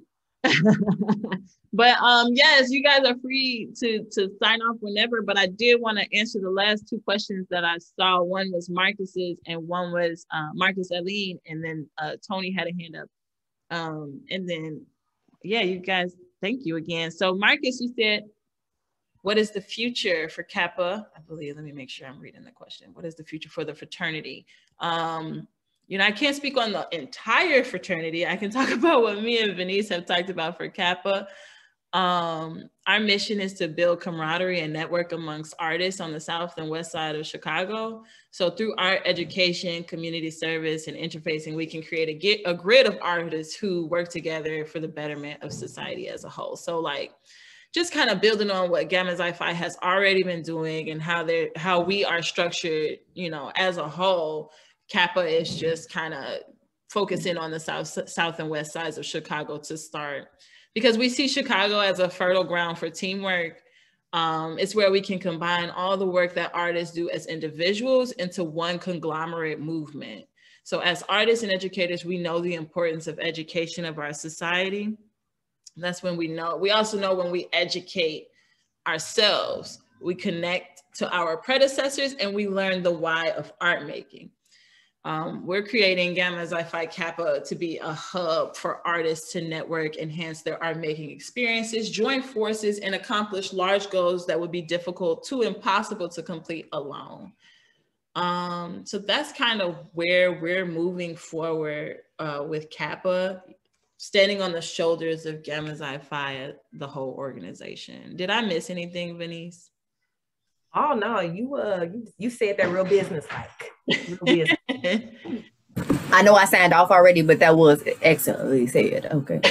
But um, yes, you guys are free to to sign off whenever. But I did want to answer the last two questions that I saw. One was Marcus's, and one was uh, Marcus Aline, and then uh, Tony had a hand up. Um, and then, yeah, you guys, thank you again. So Marcus, you said, what is the future for Kappa? I believe, let me make sure I'm reading the question. What is the future for the fraternity? Um, you know, I can't speak on the entire fraternity. I can talk about what me and Venise have talked about for Kappa. Um, our mission is to build camaraderie and network amongst artists on the south and west side of Chicago. So through art education, community service, and interfacing, we can create a, get, a grid of artists who work together for the betterment of society as a whole. So like, just kind of building on what Gamma Xi Phi has already been doing and how they're how we are structured, you know, as a whole. Kappa is just kind of focusing on the south, south and west sides of Chicago to start, because we see Chicago as a fertile ground for teamwork. Um, it's where we can combine all the work that artists do as individuals into one conglomerate movement. So as artists and educators, we know the importance of education of our society. That's when we know, we also know when we educate ourselves, we connect to our predecessors and we learn the why of art making. Um, we're creating Gamma Xi Phi Kappa to be a hub for artists to network, enhance their art making experiences, join forces, and accomplish large goals that would be difficult to impossible to complete alone. Um, so that's kind of where we're moving forward uh, with Kappa, standing on the shoulders of Gamma Xi Phi, the whole organization. Did I miss anything, Venise? Oh no, you uh, you, you said that real business-like. Real business. I know I signed off already, but that was excellently said. Okay.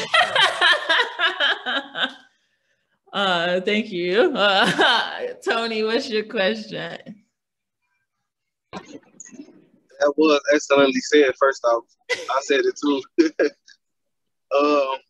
uh, thank you, uh, Tony. What's your question? That was excellently said. First off, I said it too. um.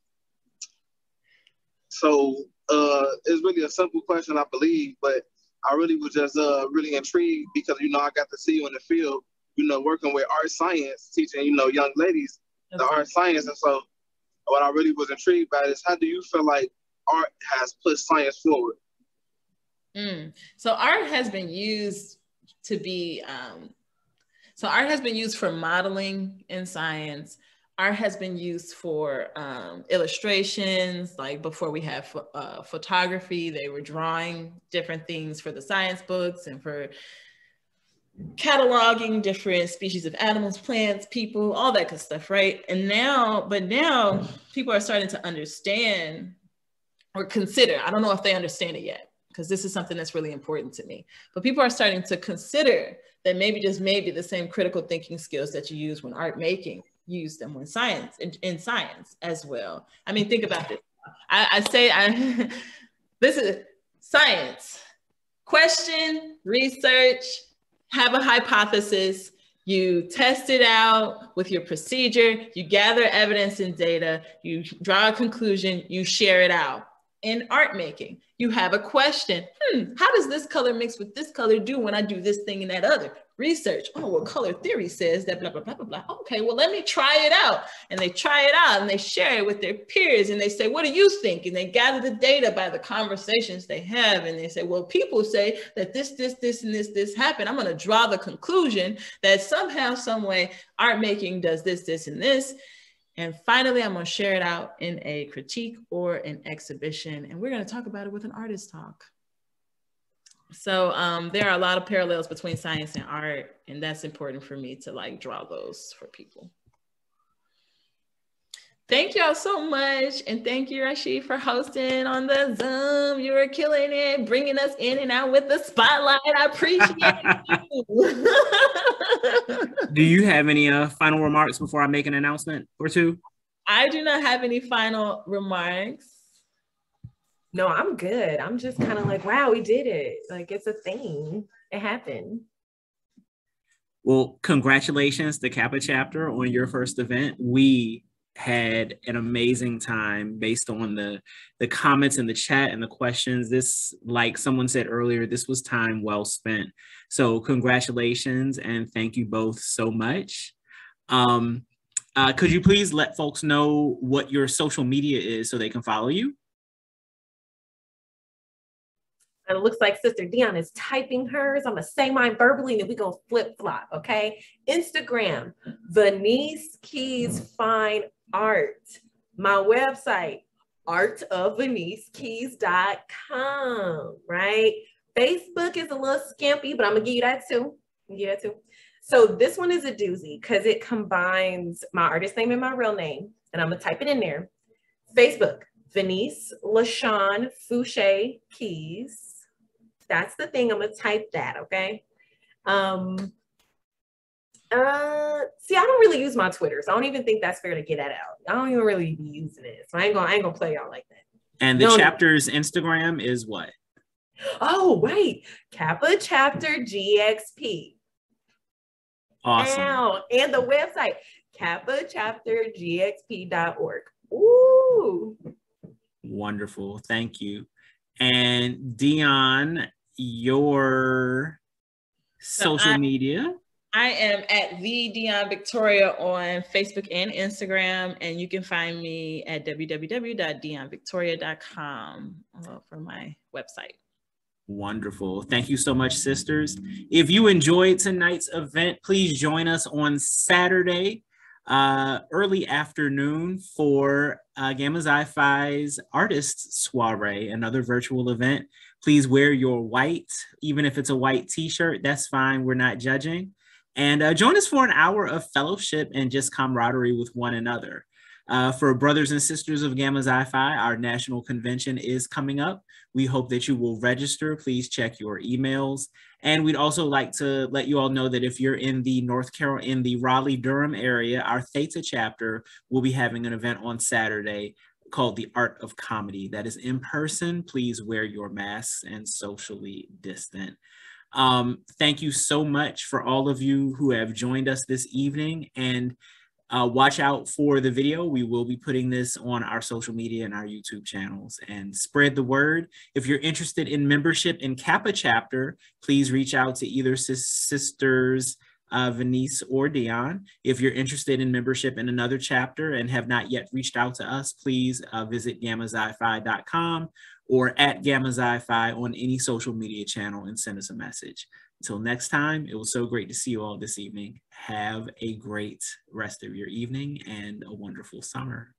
So uh, it's really a simple question, I believe, but I really was just uh, really intrigued because, you know, I got to see you in the field, you know, working with art science, teaching, you know, young ladies the art science. And so what I really was intrigued by is, how do you feel like art has pushed science forward? Mm. So art has been used to be, um, so art has been used for modeling in science. Art has been used for um, illustrations, like before we had uh, photography, they were drawing different things for the science books and for cataloging different species of animals, plants, people, all that good stuff, right? And now, but now people are starting to understand or consider, I don't know if they understand it yet, because this is something that's really important to me, but people are starting to consider that maybe just maybe the same critical thinking skills that you use when art making, use them when science, in, in science as well. I mean, think about this. I, I say, I, this is science. Question, research, have a hypothesis, you test it out with your procedure, you gather evidence and data, you draw a conclusion, you share it out. In art making, you have a question. Hmm, how does this color mix with this color do when I do this thing and that other? Research. Oh, well, color theory says that blah, blah, blah, blah, blah. Okay, well, let me try it out. And they try it out and they share it with their peers and they say, what do you think? And they gather the data by the conversations they have. And they say, well, people say that this, this, this, and this, this happened. I'm going to draw the conclusion that somehow, some way, art making does this, this, and this. And finally, I'm going to share it out in a critique or an exhibition. And we're going to talk about it with an artist talk. So um, there are a lot of parallels between science and art. And that's important for me to like draw those for people. Thank y'all so much. And thank you, Rashid, for hosting on the Zoom. You were killing it, bringing us in and out with the spotlight. I appreciate you. Do you have any uh, final remarks before I make an announcement or two? I do not have any final remarks. No, I'm good. I'm just kind of like, wow, we did it. Like, it's a thing. It happened. Well, congratulations to Kappa chapter on your first event. We had an amazing time based on the the comments in the chat and the questions. This, like someone said earlier, this was time well spent. So congratulations and thank you both so much. Um, uh, could you please let folks know what your social media is so they can follow you? And it looks like Sister Dionne is typing hers. I'm gonna say mine verbally and then we gonna flip flop, okay? Instagram, Venise Keys Fine Art. My website, art of venise keys dot com, right? Facebook is a little skimpy, but I'm gonna give you that too. Give you that too. So this one is a doozy because it combines my artist name and my real name, and I'm gonna type it in there. Facebook, Venise LaShawn Fouché Keys. That's the thing. I'm gonna type that, okay? Um, uh, see, I don't really use my Twitter, so I don't even think that's fair to get that out. I don't even really be using it, so I ain't gonna, I ain't gonna play y'all like that. And the no, chapter's Instagram is what? Oh, wait, Kappa Chapter G X P. Awesome. Ow. And the website, kappa chapter g x p dot org. Ooh. Wonderful. Thank you. And Dionne, your social so I, media? I am at the Dionne Victoria on Facebook and Instagram, and you can find me at w w w dot dionne victoria dot com uh, for my website. Wonderful. Thank you so much, sisters. If you enjoyed tonight's event, please join us on Saturday, uh, early afternoon for uh, Gamma Xi Phi's Artists Soiree, another virtual event. Please wear your white, even if it's a white t-shirt, that's fine. We're not judging. And uh, join us for an hour of fellowship and just camaraderie with one another. Uh, for brothers and sisters of Gamma Xi Phi, our national convention is coming up. We hope that you will register. Please check your emails. And we'd also like to let you all know that if you're in the North Carolina, in the Raleigh-Durham area, our Theta chapter will be having an event on Saturday called The Art of Comedy. That is in person. Please wear your masks and socially distant. Um, thank you so much for all of you who have joined us this evening, and uh, watch out for the video. We will be putting this on our social media and our YouTube channels, and spread the word. If you're interested in membership in Kappa chapter, please reach out to either sis sisters uh, Venise or Dionne. If you're interested in membership in another chapter and have not yet reached out to us, please uh, visit gamma xi phi dot com or at Gamma Xi Phi on any social media channel and send us a message. Until next time, it was so great to see you all this evening. Have a great rest of your evening and a wonderful summer.